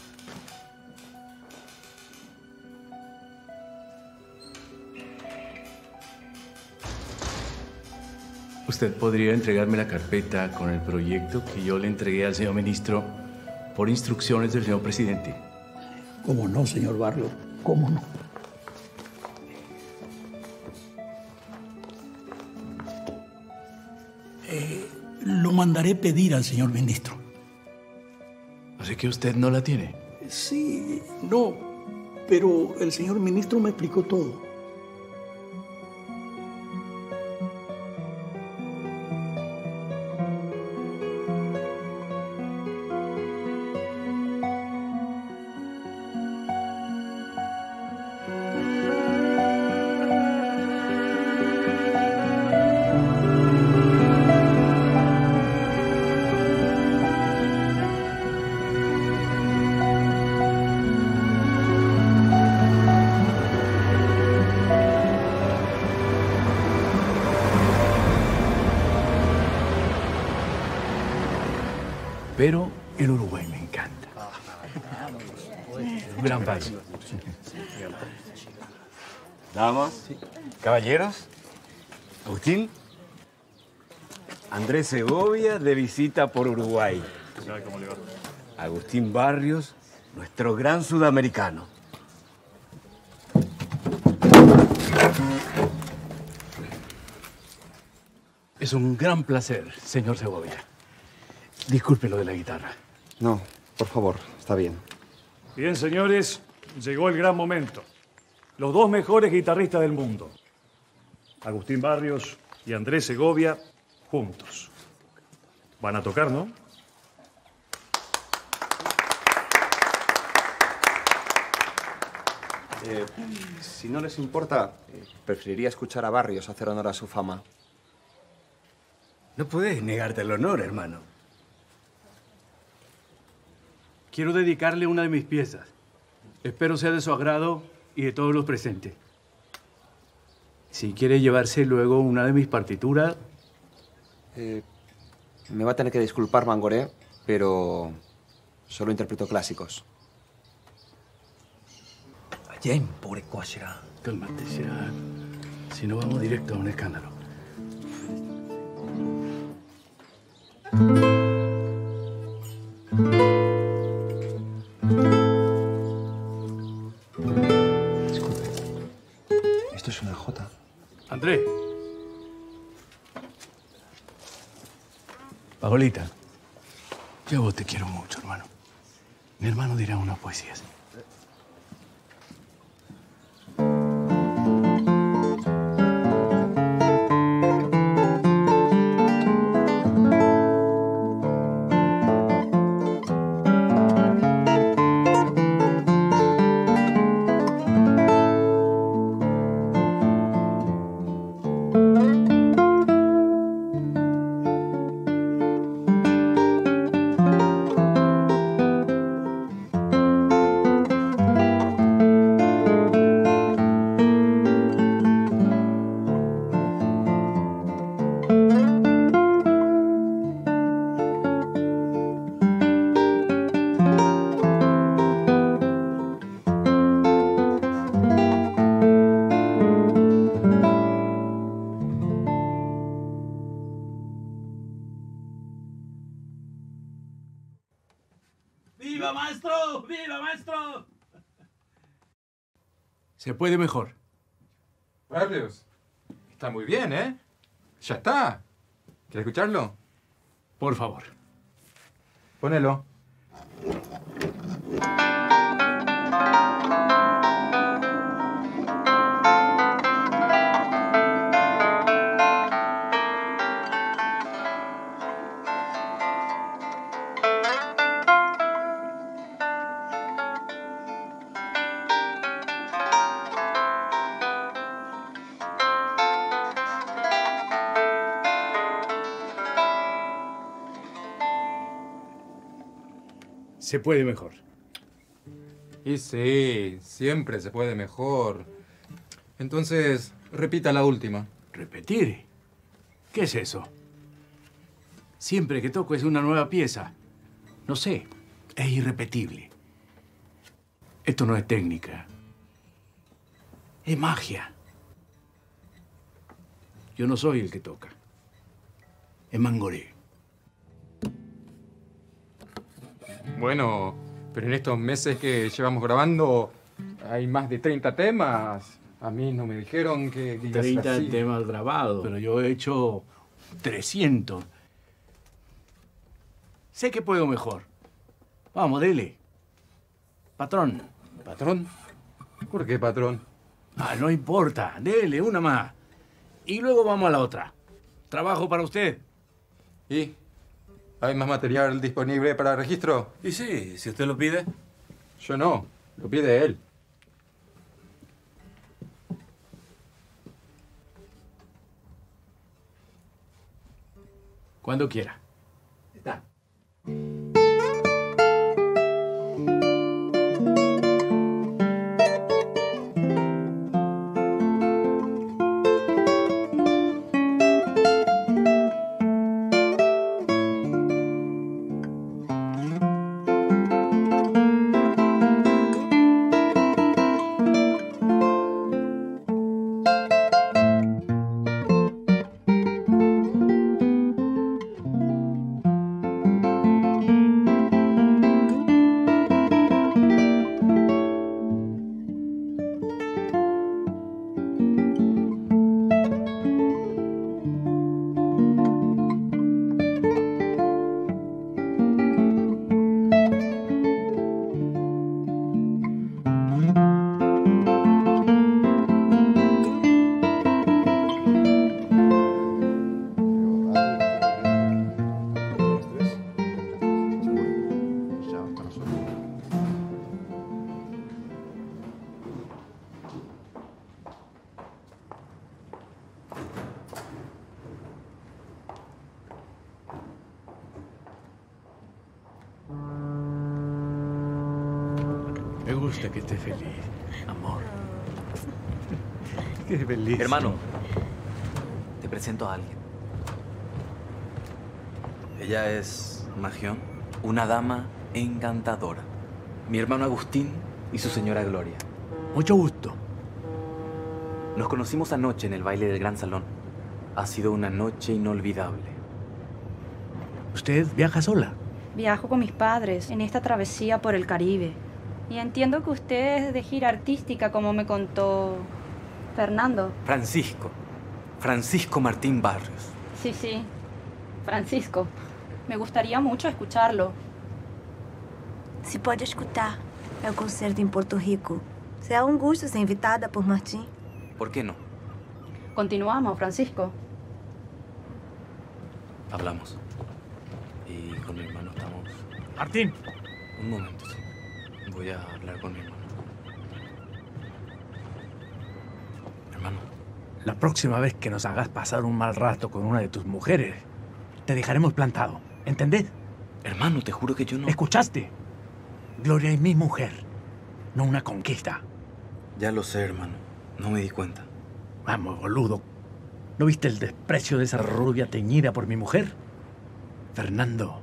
Usted podría entregarme la carpeta con el proyecto que yo le entregué al señor ministro por instrucciones del señor presidente. ¿Cómo no, señor Barrios? ¿Cómo no? Eh, lo mandaré pedir al señor ministro. Así que usted no la tiene. Sí, no, pero el señor ministro me explicó todo. Pero el Uruguay me encanta. Un gran país. Damas, caballeros, Agustín, Andrés Segovia de visita por Uruguay. Agustín Barrios, nuestro gran sudamericano. Es un gran placer, señor Segovia. Disculpe lo de la guitarra. No, por favor, está bien. Bien, señores, llegó el gran momento. Los dos mejores guitarristas del mundo, Agustín Barrios y Andrés Segovia, juntos. Van a tocar, ¿no? Eh, si no les importa, eh, preferiría escuchar a Barrios hacer honor a su fama. No puedes negarte el honor, hermano. Quiero dedicarle una de mis piezas. Espero sea de su agrado y de todos los presentes. Si quiere llevarse luego una de mis partituras... Eh, me va a tener que disculpar, Mangoré, pero solo interpreto clásicos. Jem, pobre Quashira. Cálmate, Shira. Si no, vamos directo a un escándalo. Disculpe. Esto es una jota. Andrés. Paolita, yo a vos te quiero mucho, hermano. Mi hermano dirá unas poesías. ¡Viva, maestro! ¡Viva, maestro! Se puede mejor. Barrios, está muy bien, ¿eh? Ya está. ¿Quieres escucharlo? Por favor. Ponelo. Se puede mejor. Y sí, siempre se puede mejor. Entonces, repita la última. ¿Repetir? ¿Qué es eso? Siempre que toco es una nueva pieza. No sé, es irrepetible. Esto no es técnica. Es magia. Yo no soy el que toca. Es Mangoré. Bueno, pero en estos meses que llevamos grabando hay más de treinta temas. A mí no me dijeron que digas treinta así. temas grabados, pero yo he hecho trescientos. Sé que puedo mejor. Vamos, dele. Patrón. ¿Patrón? ¿Por qué, patrón? Ah, no importa. Dele, una más. Y luego vamos a la otra. Trabajo para usted. ¿Y? ¿Hay más material disponible para registro? Y sí, si usted lo pide. Yo no, lo pide él. Cuando quiera. Está. gusta que estés feliz, amor. Qué feliz. Hermano, te presento a alguien. Ella es Magión, una dama encantadora. Mi hermano Agustín y su señora Gloria. Mucho gusto. Nos conocimos anoche en el baile del Gran Salón. Ha sido una noche inolvidable. ¿Usted viaja sola? Viajo con mis padres en esta travesía por el Caribe. Y entiendo que usted es de gira artística, como me contó Fernando. Francisco. Francisco Martín Barrios. Sí, sí. Francisco. Me gustaría mucho escucharlo. Se pode escutar. É o concerto em Porto Rico. Será um gosto ser invitada por Martín. ¿Por qué no? Continuamos, Francisco. Hablamos. Y con mi hermano estamos... Martín. Un momento, sí. Voy a hablar con mi hermano. Hermano. La próxima vez que nos hagas pasar un mal rato con una de tus mujeres, te dejaremos plantado. ¿Entendés? Hermano, te juro que yo no... ¿Escuchaste? Gloria es mi mujer, no una conquista. Ya lo sé, hermano. No me di cuenta. Vamos, boludo. ¿No viste el desprecio de esa rubia teñida por mi mujer? Fernando.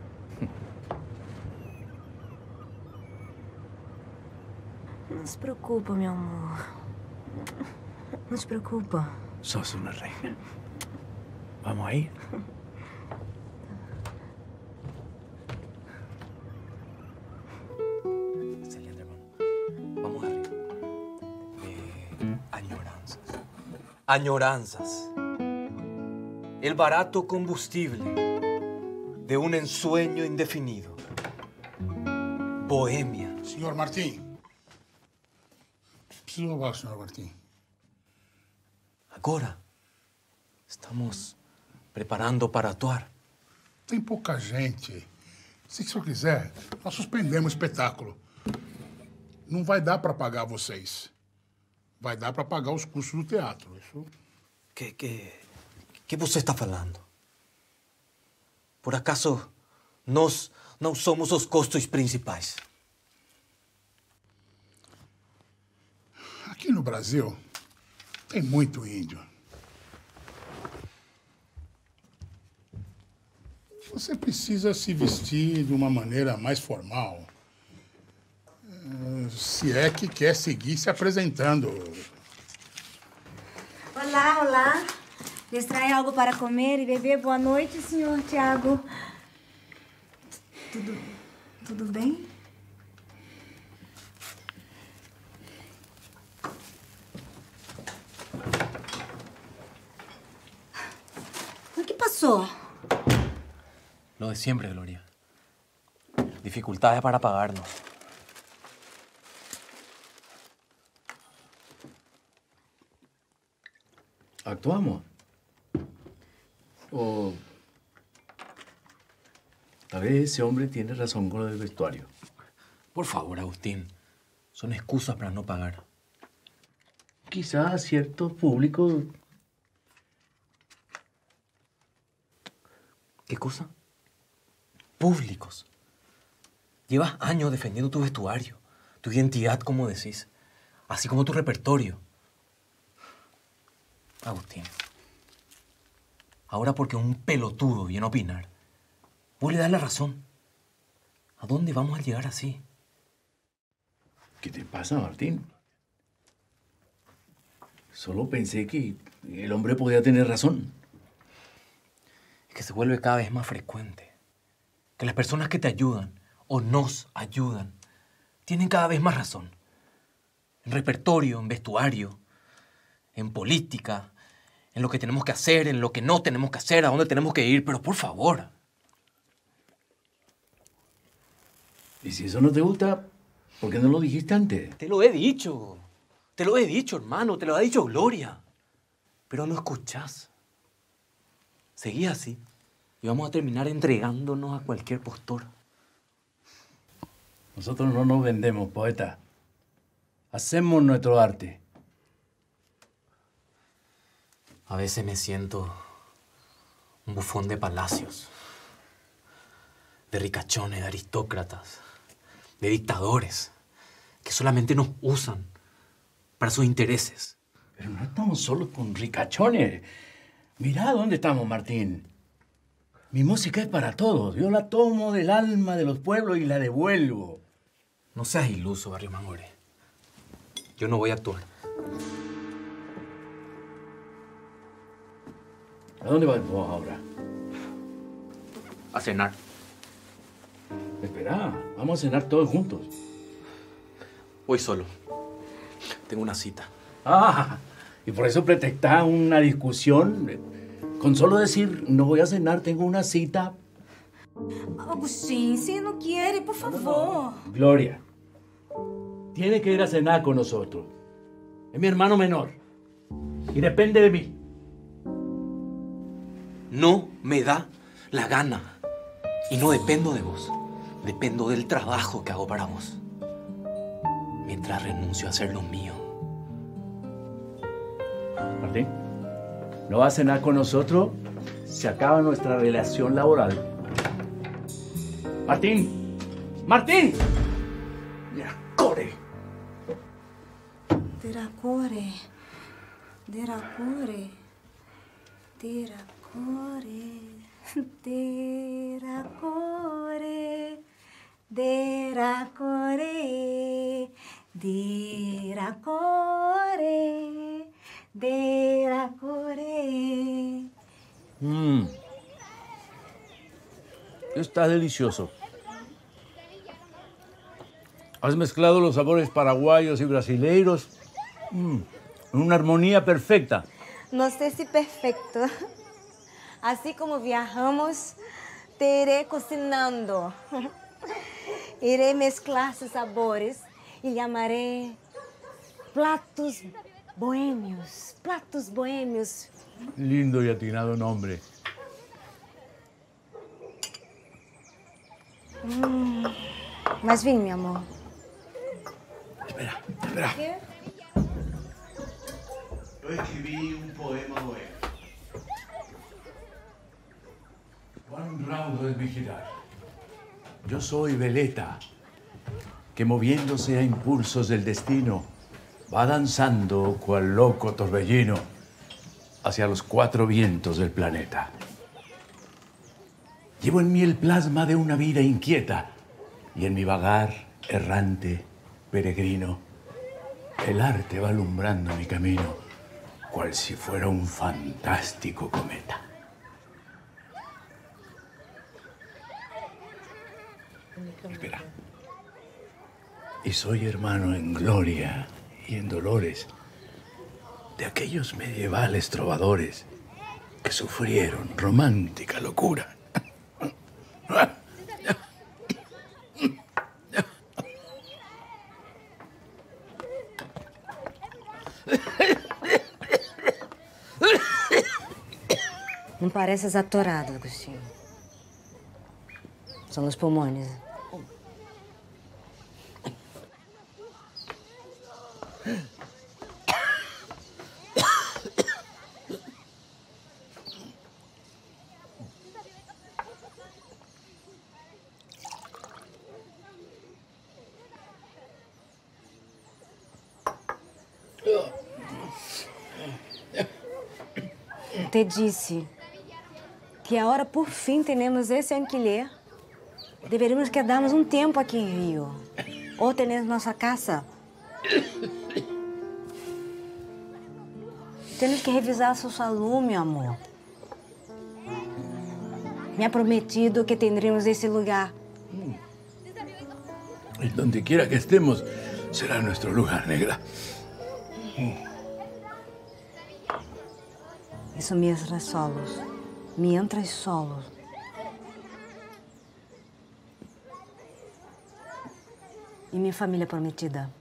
Não se preocupa, meu amor. Não se preocupa. Sos una reina. ¿Vamos a ir? Excelente, hermano. Vamos arriba. Eh, añoranzas. Añoranzas. El barato combustible de un ensueño indefinido. Bohemia. Senhor Martim. Preciso falar, senhor Martim. Agora, estamos preparando para atuar. Tem pouca gente. Se o senhor quiser, nós suspendemos o espetáculo. Não vai dar para pagar vocês. Vai dar para pagar os custos do teatro. Isso... Que, que, que você está falando? Por acaso, nós não somos os custos principais? Aqui no Brasil, tem muito índio. Você precisa se vestir de uma maneira mais formal. Se é que quer seguir se apresentando. Olá, olá. Les traem algo para comer e beber? Boa noite, senhor Tiago. Tudo, tudo bem? O que passou? Lo de siempre, Gloria. Dificultades para pagarnos. ¿Actuamos? O tal vez ese hombre tiene razón con lo del vestuario. Por favor, Agustín. Son excusas para no pagar. Quizás ciertos públicos... ¿Qué cosa? Públicos. Llevas años defendiendo tu vestuario, tu identidad, como decís, así como tu repertorio. Agustín, ahora porque un pelotudo viene a opinar, vos le das la razón. ¿A dónde vamos a llegar así? ¿Qué te pasa, Martín? Solo pensé que el hombre podía tener razón. Es que se vuelve cada vez más frecuente que las personas que te ayudan o nos ayudan tienen cada vez más razón. En repertorio, en vestuario, en política, en lo que tenemos que hacer, en lo que no tenemos que hacer, a dónde tenemos que ir, pero por favor. Y si eso no te gusta, ¿por qué no lo dijiste antes? Te lo he dicho. Te lo he dicho, hermano. Te lo ha dicho Gloria. Pero no escuchás. Seguí así y vamos a terminar entregándonos a cualquier postor. Nosotros no nos vendemos, poeta. Hacemos nuestro arte. A veces me siento un bufón de palacios, de ricachones, de aristócratas, de dictadores, que solamente nos usan para sus intereses. Pero no estamos solo con ricachones. Mirá dónde estamos, Martín. Mi música es para todos. Yo la tomo del alma de los pueblos y la devuelvo. No seas iluso, Barrio Mangoré. Yo no voy a actuar. ¿A dónde vas vos ahora? A cenar. Espera, vamos a cenar todos juntos. Voy solo. Tengo una cita. Ah, y por eso pretextás una discusión. Con solo decir, no voy a cenar, tengo una cita. Agustín, si no quiere, por favor. Gloria, tiene que ir a cenar con nosotros. Es mi hermano menor. Y depende de mí. No me da la gana. Y no dependo de vos. Dependo del trabajo que hago para vos. Mientras renuncio a hacer lo mío. Martín, ¿no va a cenar con nosotros? Se acaba nuestra relación laboral. Martín, Martín. Core. Deracore. Deracore. Deracore. Deracore. Deracore. Deracore. Deracore. Mmm. Está delicioso. Has mezclado los sabores paraguayos y brasileiros mm, en una armonía perfecta. No sé si perfecto. Así como viajamos, te iré cocinando. Iré mezclar sus sabores y llamaré platos bohemios. Platos bohemios. Lindo y atinado nombre. Mm. Mas vem, mi amor. Espera, espera. ¿Qué? Yo escribí un poema bohemio. Cuán raudo es mi girar. Yo soy veleta, que moviéndose a impulsos del destino, va danzando cual loco torbellino hacia los cuatro vientos del planeta. Llevo en mí el plasma de una vida inquieta y en mi vagar errante, peregrino, el arte va alumbrando mi camino cual si fuera un fantástico cometa. Espera. Y soy hermano en gloria y en dolores de aquellos medievales trovadores que sufrieron romántica locura. Não pareces atorado, Agostinho. São os pulmões. Te disse que agora, por fim, temos esse alquiler. Deveríamos quedarmos um tempo aqui em Rio. Ou ter nossa casa. Temos que revisar seu salão, meu amor. Me ha prometido que tendremos esse lugar. Y donde quiera que estemos, será nuestro lugar, negra. Isso mientras solos. Mientras solos. E minha família prometida?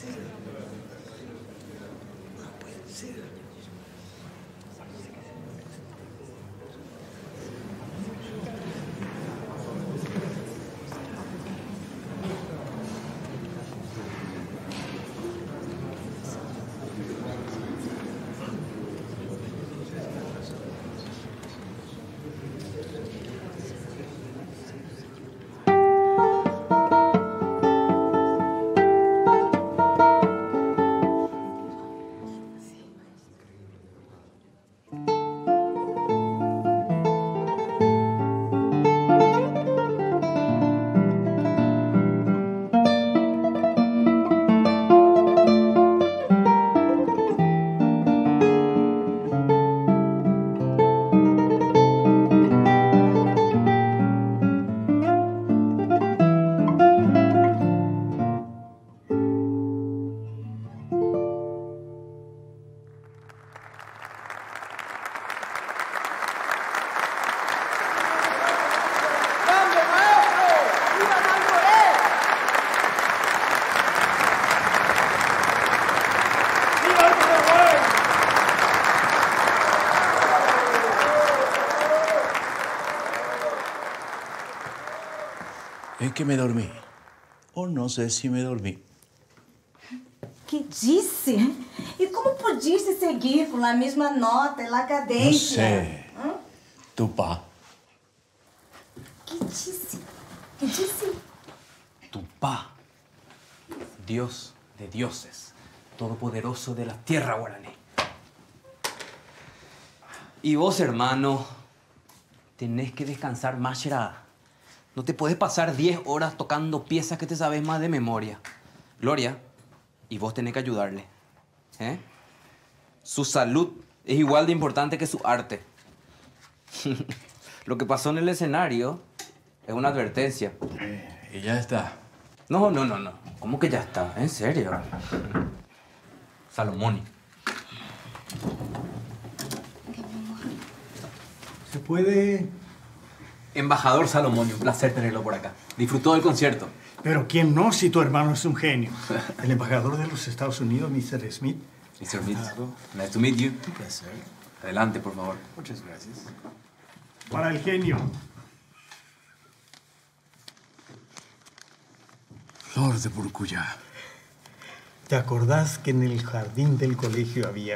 Es que me dormí. O no sé si me dormí. Que disse? E como pudiste seguir com a mesma nota e a No cadência? sé. Hã? Tu pa. Que disse? Que disse? Tu pa, Dios de dioses, todopoderoso de la tierra guaraní. Y vos, hermano, tenés que descansar más, Shera. No te puedes pasar diez horas tocando piezas que te sabes más de memoria. Gloria, y vos tenés que ayudarle. ¿Eh? Su salud es igual de importante que su arte. Lo que pasó en el escenario es una advertencia. Y ya está. No, no, no, no. ¿Cómo que ya está? ¿En serio? Salomón. ¿Se puede? Embajador Salomón, un placer tenerlo por acá. ¿Disfrutó del concierto? Pero ¿quién no si tu hermano es un genio? El embajador de los Estados Unidos, mister Smith. mister Smith, nice to meet you. Un placer. Adelante, por favor. Muchas gracias. Para el genio. Flor de Burkuyá. ¿Te acordás que en el jardín del colegio había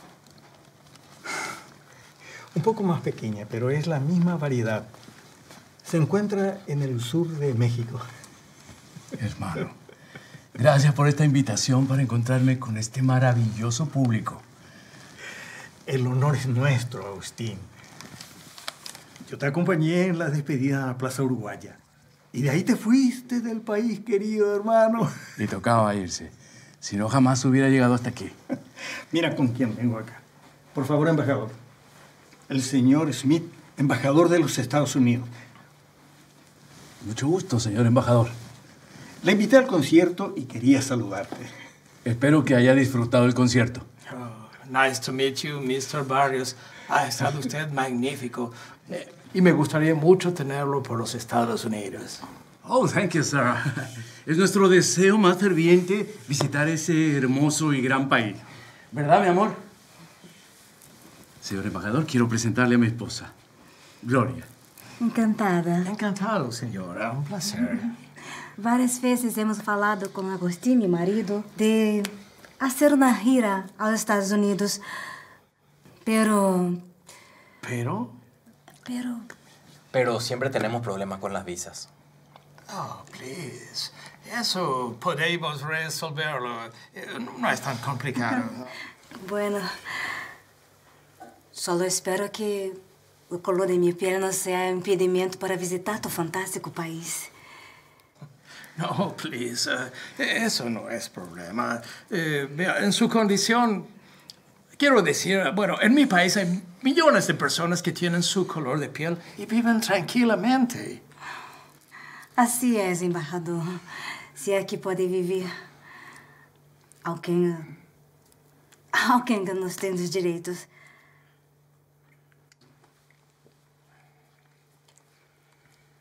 un poco más pequeña, pero es la misma variedad? Se encuentra en el sur de México. Hermano, gracias por esta invitación para encontrarme con este maravilloso público. El honor es nuestro, Agustín. Yo te acompañé en la despedida a la Plaza Uruguaya. Y de ahí te fuiste del país, querido hermano. Y tocaba irse. Si no, jamás hubiera llegado hasta aquí. Mira con quién vengo acá. Por favor, embajador. El señor Smith, embajador de los Estados Unidos. Mucho gusto, señor embajador. Le invité al concierto y quería saludarte. Espero que haya disfrutado el concierto. Oh, nice to meet you, mister Barrios. Ha estado usted magnífico. Eh, y me gustaría mucho tenerlo por los Estados Unidos. Oh, thank you, sir. Es nuestro deseo más ferviente visitar ese hermoso y gran país. ¿Verdad, mi amor? Señor embajador, quiero presentarle a mi esposa, Gloria. Encantada. Encantado, señora. Un placer. Várias vezes hemos falado com Agustín, mi marido, de hacer una gira a los Estados Unidos. Pero... ¿Pero? Pero... Pero siempre tenemos problemas con las visas. Oh, please. Eso podemos resolverlo. Eh, No es tan complicado. Bueno, solo espero que o color de mi piel no sea impedimento para visitar tu fantástico país. No, please. eh, eso no es problema. Eh, vea, en su condición, quiero decir, bueno, en mi país hay millones de personas que tienen su color de piel y viven tranquilamente. Así es, embajador. Se aqui pode viver alguém, alguém que não tem os direitos.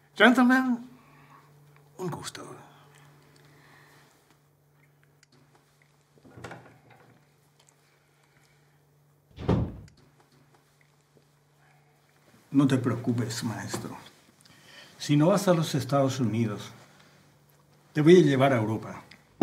Gentlemen, un gusto. No te preocupes, maestro. Si no vas a los Estados Unidos, te voy a llevar a Europa.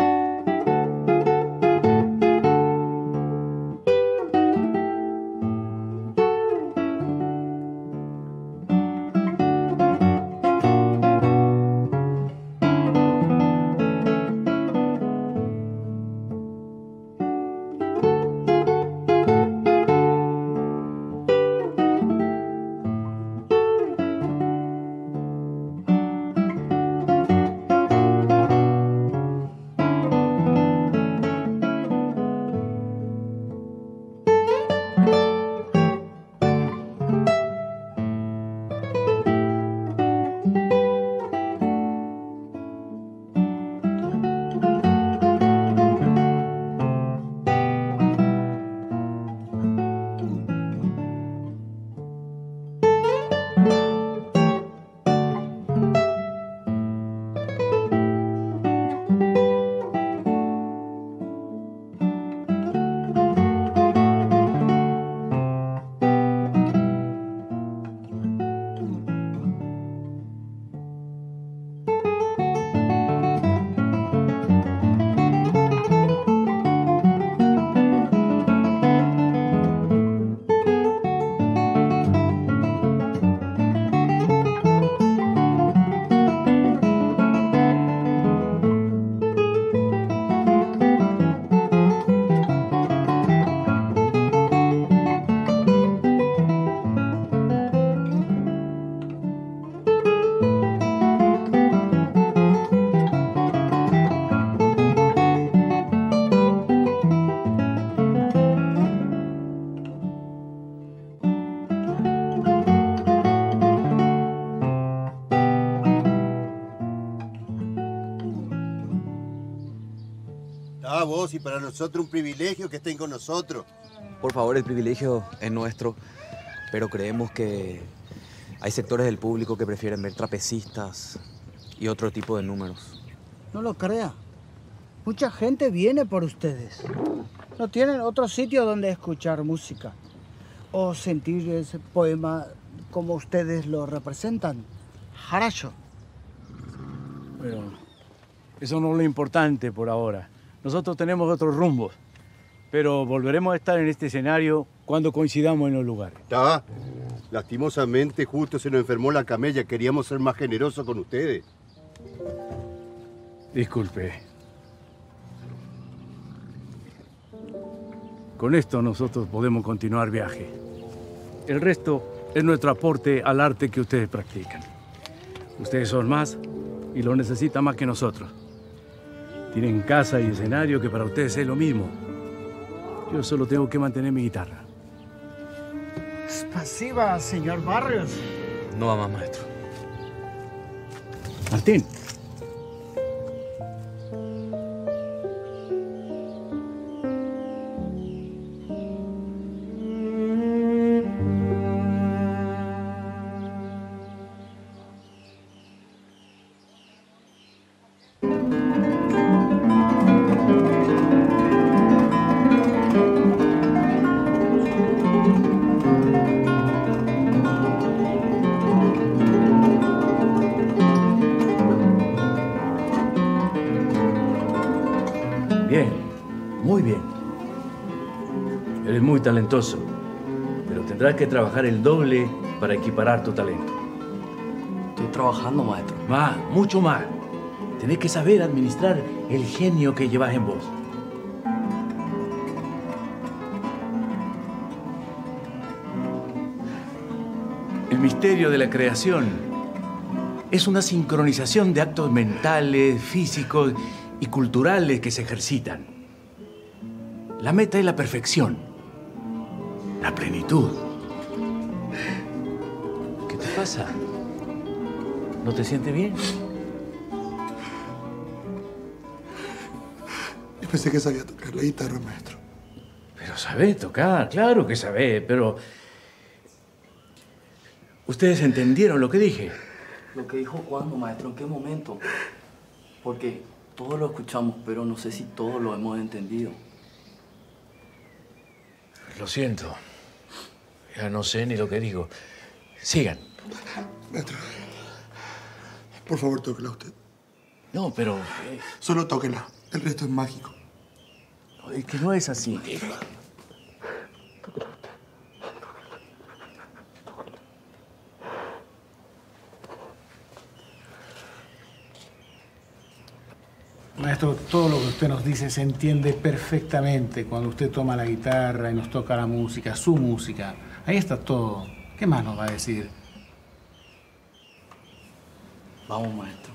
Ah, vos, y para nosotros un privilegio que estén con nosotros. Por favor, el privilegio es nuestro, pero creemos que hay sectores del público que prefieren ver trapecistas y otro tipo de números. No lo crea. Mucha gente viene por ustedes. No tienen otro sitio donde escuchar música o sentir ese poema como ustedes lo representan. Jaracho. Pero eso no es lo importante por ahora. Nosotros tenemos otros rumbos, pero volveremos a estar en este escenario cuando coincidamos en los lugares. Ah, lastimosamente justo se nos enfermó la camella. Queríamos ser más generosos con ustedes. Disculpe. Con esto nosotros podemos continuar viaje. El resto es nuestro aporte al arte que ustedes practican. Ustedes son más y lo necesitan más que nosotros. Tienen casa y escenario que para ustedes es lo mismo. Yo solo tengo que mantener mi guitarra. Spasiba, señor Barrios. No va más, maestro. Martín. Bien, muy bien. Eres muy talentoso, pero tendrás que trabajar el doble para equiparar tu talento. Estoy trabajando, maestro. Más, mucho más. Tenés que saber administrar el genio que llevas en vos. El misterio de la creación es una sincronización de actos mentales, físicos y culturales que se ejercitan. La meta es la perfección, la plenitud. ¿Qué te pasa? ¿No te sientes bien? Yo pensé que sabía tocar la guitarra, maestro. Pero sabés tocar, claro que sabés, pero... ¿Ustedes entendieron lo que dije? ¿Lo que dijo cuándo, maestro? ¿En qué momento? Porque todos lo escuchamos, pero no sé si todos lo hemos entendido. Lo siento. Ya no sé ni lo que digo. Sigan. Maestro, por favor, tóquela usted. No, pero... Eh... Solo tóquela. El resto es mágico. No, es que no es así. Maestro, todo lo que usted nos dice se entiende perfectamente cuando usted toma la guitarra y nos toca la música, su música. Ahí está todo. ¿Qué más nos va a decir? Vamos, maestro.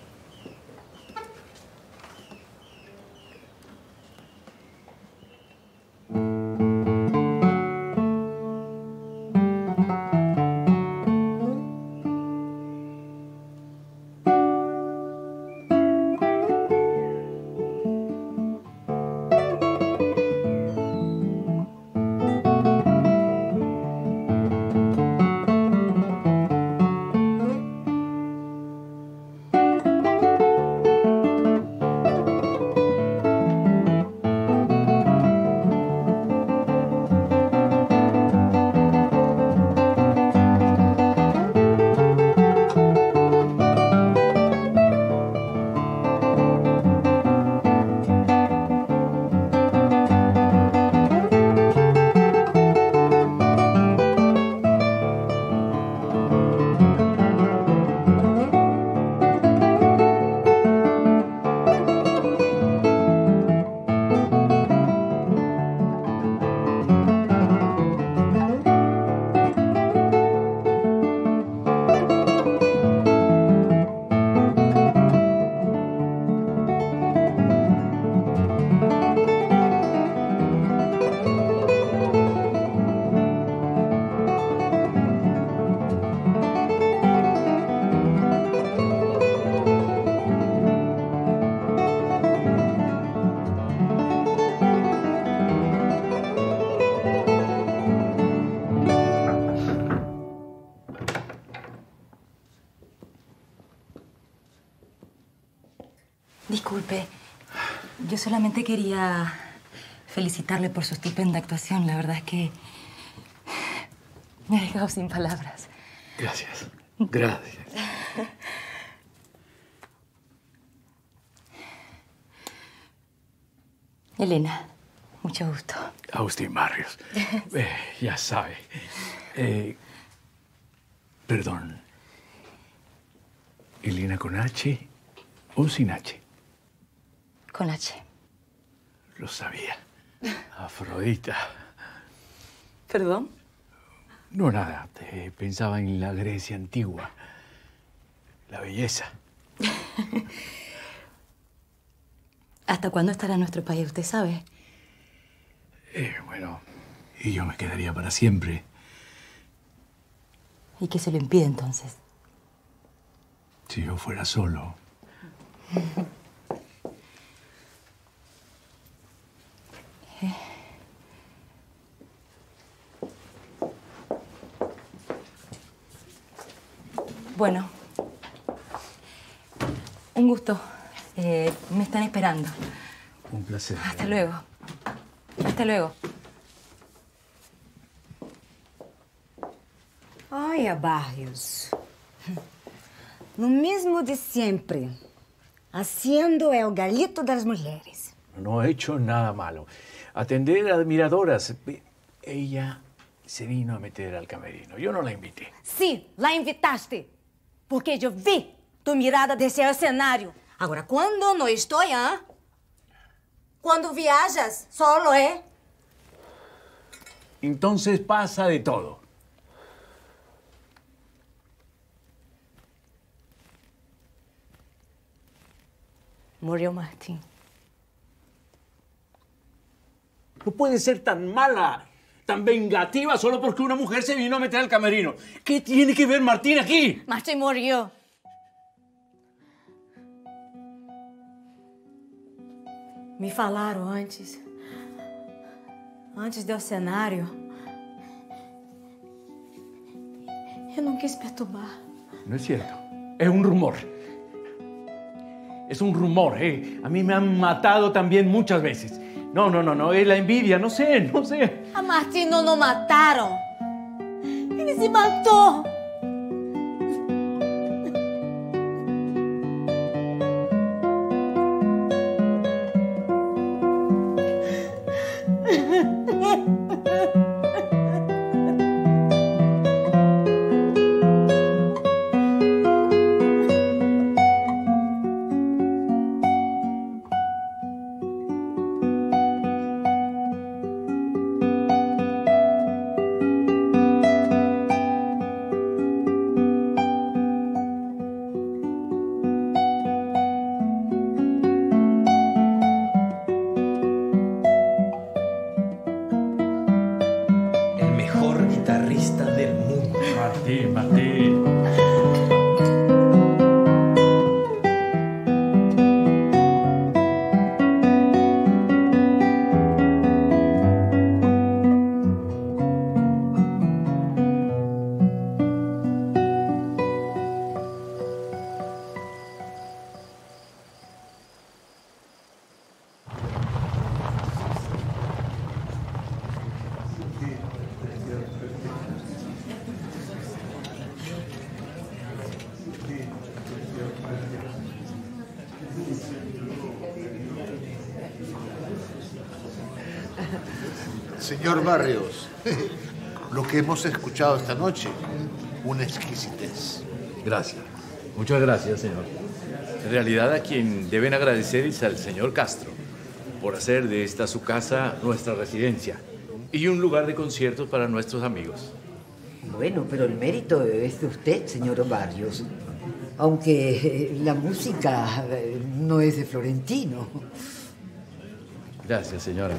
Disculpe, yo solamente quería felicitarle por su estupenda actuación. La verdad es que me ha dejado sin palabras. Gracias, gracias. Elena, mucho gusto. Agustín Barrios. Eh, ya sabe. Eh, perdón. ¿Elena con H o sin H? Con H. Lo sabía. Afrodita. ¿Perdón? No, nada. Eh, pensaba en la Grecia antigua. La belleza. ¿Hasta cuándo estará en nuestro país? ¿Usted sabe? Eh, bueno, y yo me quedaría para siempre. ¿Y qué se lo impide entonces? Si yo fuera solo. ¿Eh? Bueno, un gusto. Eh, me están esperando. Un placer. Hasta luego. Hasta luego. Olha, Barrios. Lo mismo de siempre. Haciendo el galito das mulheres. No he hecho nada malo. Atender a admiradoras. Ella se vino a meter al camerino. Yo no la invité. Sí, la invitaste. Porque yo vi tu mirada desde el escenario. Agora, quando não estou, hein? Quando viajas solo, ¿eh? Entonces pasa de todo. Murió Martín. No puede ser tan mala, tan vengativa solo porque una mujer se vino a meter al camerino. ¿Qué tiene que ver Martín aquí? Martín murió. Me falaram antes, antes do cenário. Eu não quis perturbar. No es cierto. Es un rumor. Es un rumor, ¿eh? A mí me han matado también muchas veces. No, no, no, no. Es la envidia. No sé, no sé. A Martín não, não mataram. Ele se matou. guitarrista del mundo. Martín, Martín. Señor Barrios, lo que hemos escuchado esta noche, una exquisitez. Gracias. Muchas gracias, señor. En realidad, a quien deben agradecer es al señor Castro por hacer de esta su casa nuestra residencia y un lugar de conciertos para nuestros amigos. Bueno, pero el mérito es de usted, señor Barrios. Aunque la música no es de Florentino. Gracias, señora.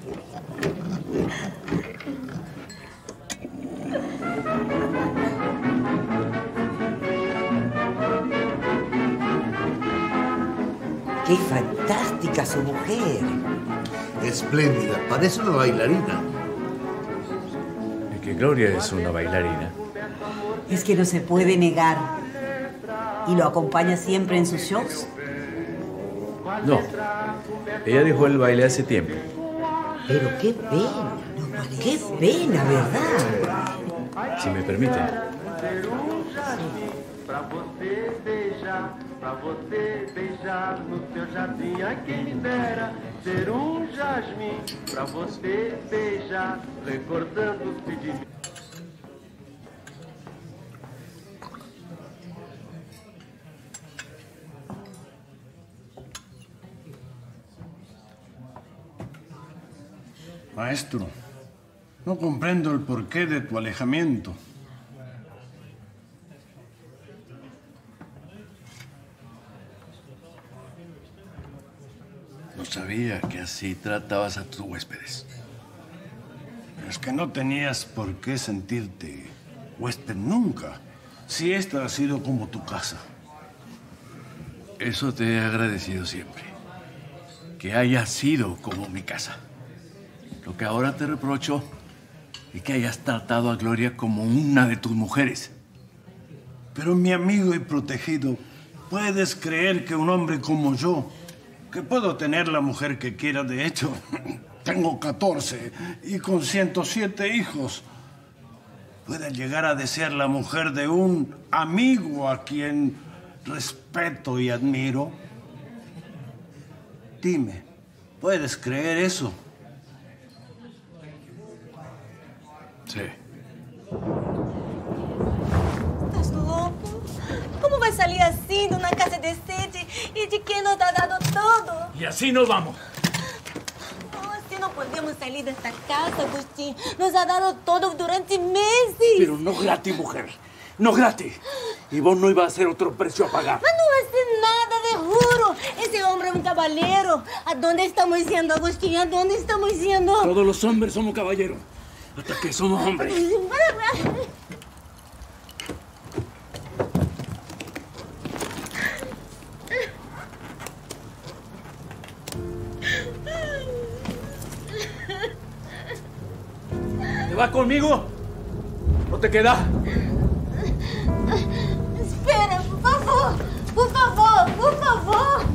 ¡Qué fantástica su mujer! Espléndida, parece una bailarina. ¿Y que Gloria es una bailarina? Es que no se puede negar. ¿Y lo acompaña siempre en sus shows? No. Ella dejó el baile hace tiempo. Pero qué pena, qué pena, ¿verdad? Si me permiten. Pra você beijar, pra você beijar no seu jardim, a quem me dera ser um jasmim, pra você beijar, recordando-se de mim. Maestro, no comprendo el porqué de tu alejamiento. No sabía que así tratabas a tus huéspedes. Pero es que no tenías por qué sentirte huésped nunca, si esta ha sido como tu casa. Eso te he agradecido siempre. Que haya sido como mi casa. Lo que ahora te reprocho es que hayas tratado a Gloria como una de tus mujeres. Pero mi amigo y protegido, ¿puedes creer que un hombre como yo, que puedo tener la mujer que quiera, de hecho, tengo catorce y con ciento siete hijos, pueda llegar a desear la mujer de un amigo a quien respeto y admiro? Dime, ¿puedes creer eso? Sí. ¿Estás loco? ¿Cómo vas a salir así de una casa de sede y de quien nos ha dado todo? Y así nos vamos. Oh, así no podemos salir de esta casa, Agustín. Nos ha dado todo durante meses. Pero no gratis, mujer. No gratis. Y vos no ibas a hacer otro precio a pagar. Mas no va a ser nada, te juro. Ese hombre es un caballero. ¿A dónde estamos yendo, Agustín? ¿A dónde estamos yendo? Todos los hombres somos caballeros. Hasta que somos hombres. ¿Te vas conmigo o te quedas? Espera, por favor. Por favor, por favor.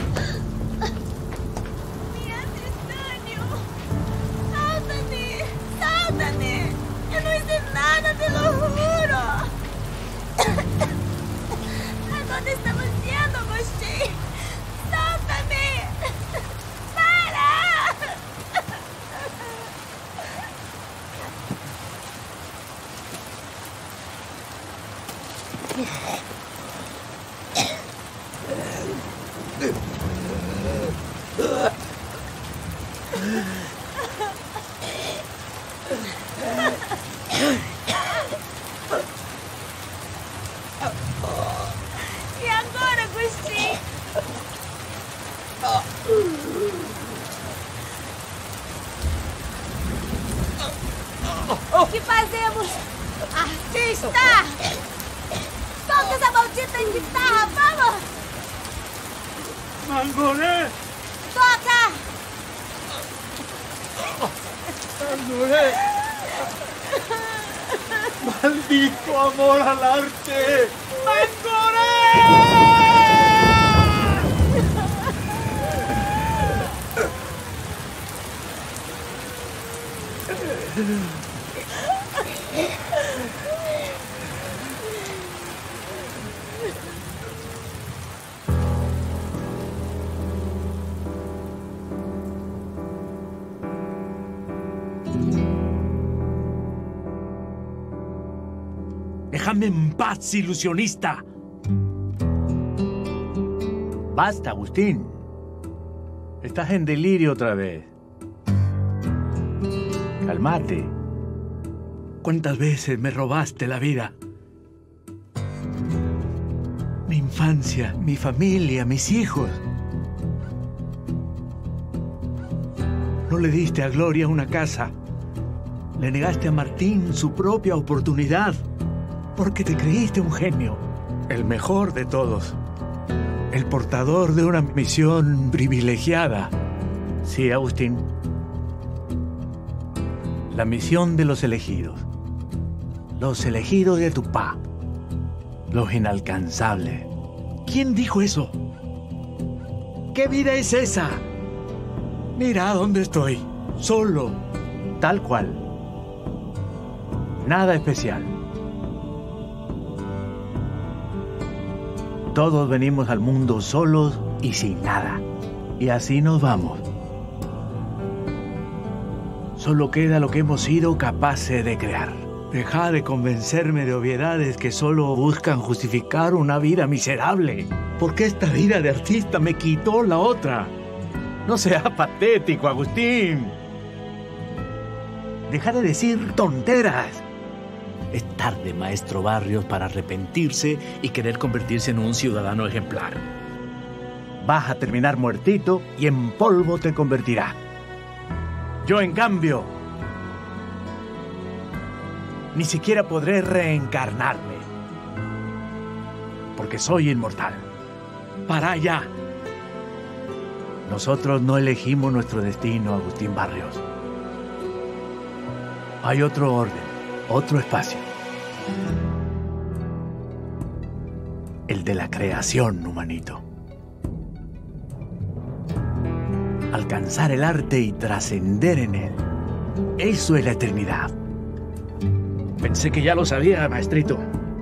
Me haces daño. Sáltame. Sáltame. Yo no hice nada, te lo juro. ¿A dónde estamos yendo, Agustín? Sáltame. ¡Para! E agora, Agustín? O que fazemos? Artista! Solta essa maldita guitarra, vamos! ¡Mangoré! Toca! ¡Mangoré! ¡Maldito amor al arte! ¡Déjame en paz, ilusionista! Basta, Agustín. Estás en delirio otra vez. Calmate. ¿Cuántas veces me robaste la vida? Mi infancia, mi familia, mis hijos. No le diste a Gloria una casa. Le negaste a Martín su propia oportunidad. Porque te creíste un genio. El mejor de todos. El portador de una misión privilegiada. Sí, Agustín. La misión de los elegidos. Los elegidos de tu pa. Los inalcanzables. ¿Quién dijo eso? ¿Qué vida es esa? Mira dónde estoy. Solo. Tal cual. Nada especial. Todos venimos al mundo solos y sin nada. Y así nos vamos. Solo queda lo que hemos sido capaces de crear. Deja de convencerme de obviedades que solo buscan justificar una vida miserable. Porque esta vida de artista me quitó la otra. No seas patético, Agustín. Deja de decir tonteras. Es tarde, maestro Barrios, para arrepentirse y querer convertirse en un ciudadano ejemplar. Vas a terminar muertito y en polvo te convertirás. Yo, en cambio, ni siquiera podré reencarnarme. Porque soy inmortal. Para allá. Nosotros no elegimos nuestro destino, Agustín Barrios. Hay otro orden. Otro espacio. El de la creación, humanito. Alcanzar el arte y trascender en él. Eso es la eternidad. Pensé que ya lo sabía, maestrito.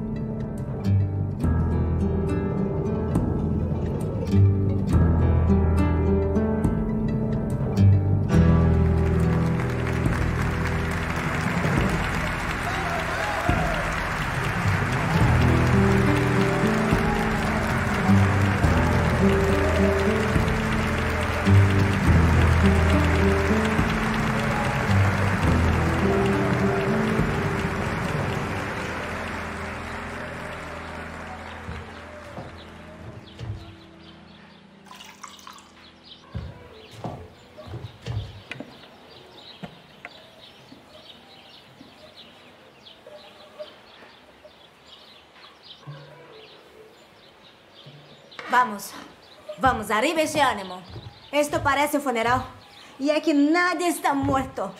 Vamos, vamos, arriba ese ánimo. Esto parece un funeral y aquí nadie está muerto.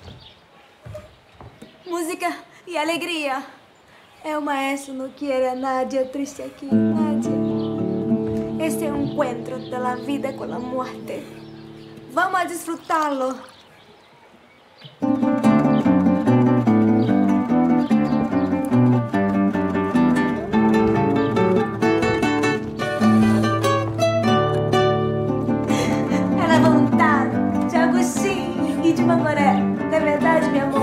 Música y alegría. El maestro no quiere a nadie triste aquí, nadie. Este encuentro de la vida con la muerte. Vamos a disfrutarlo. De Mangoré, de verdade, meu amor.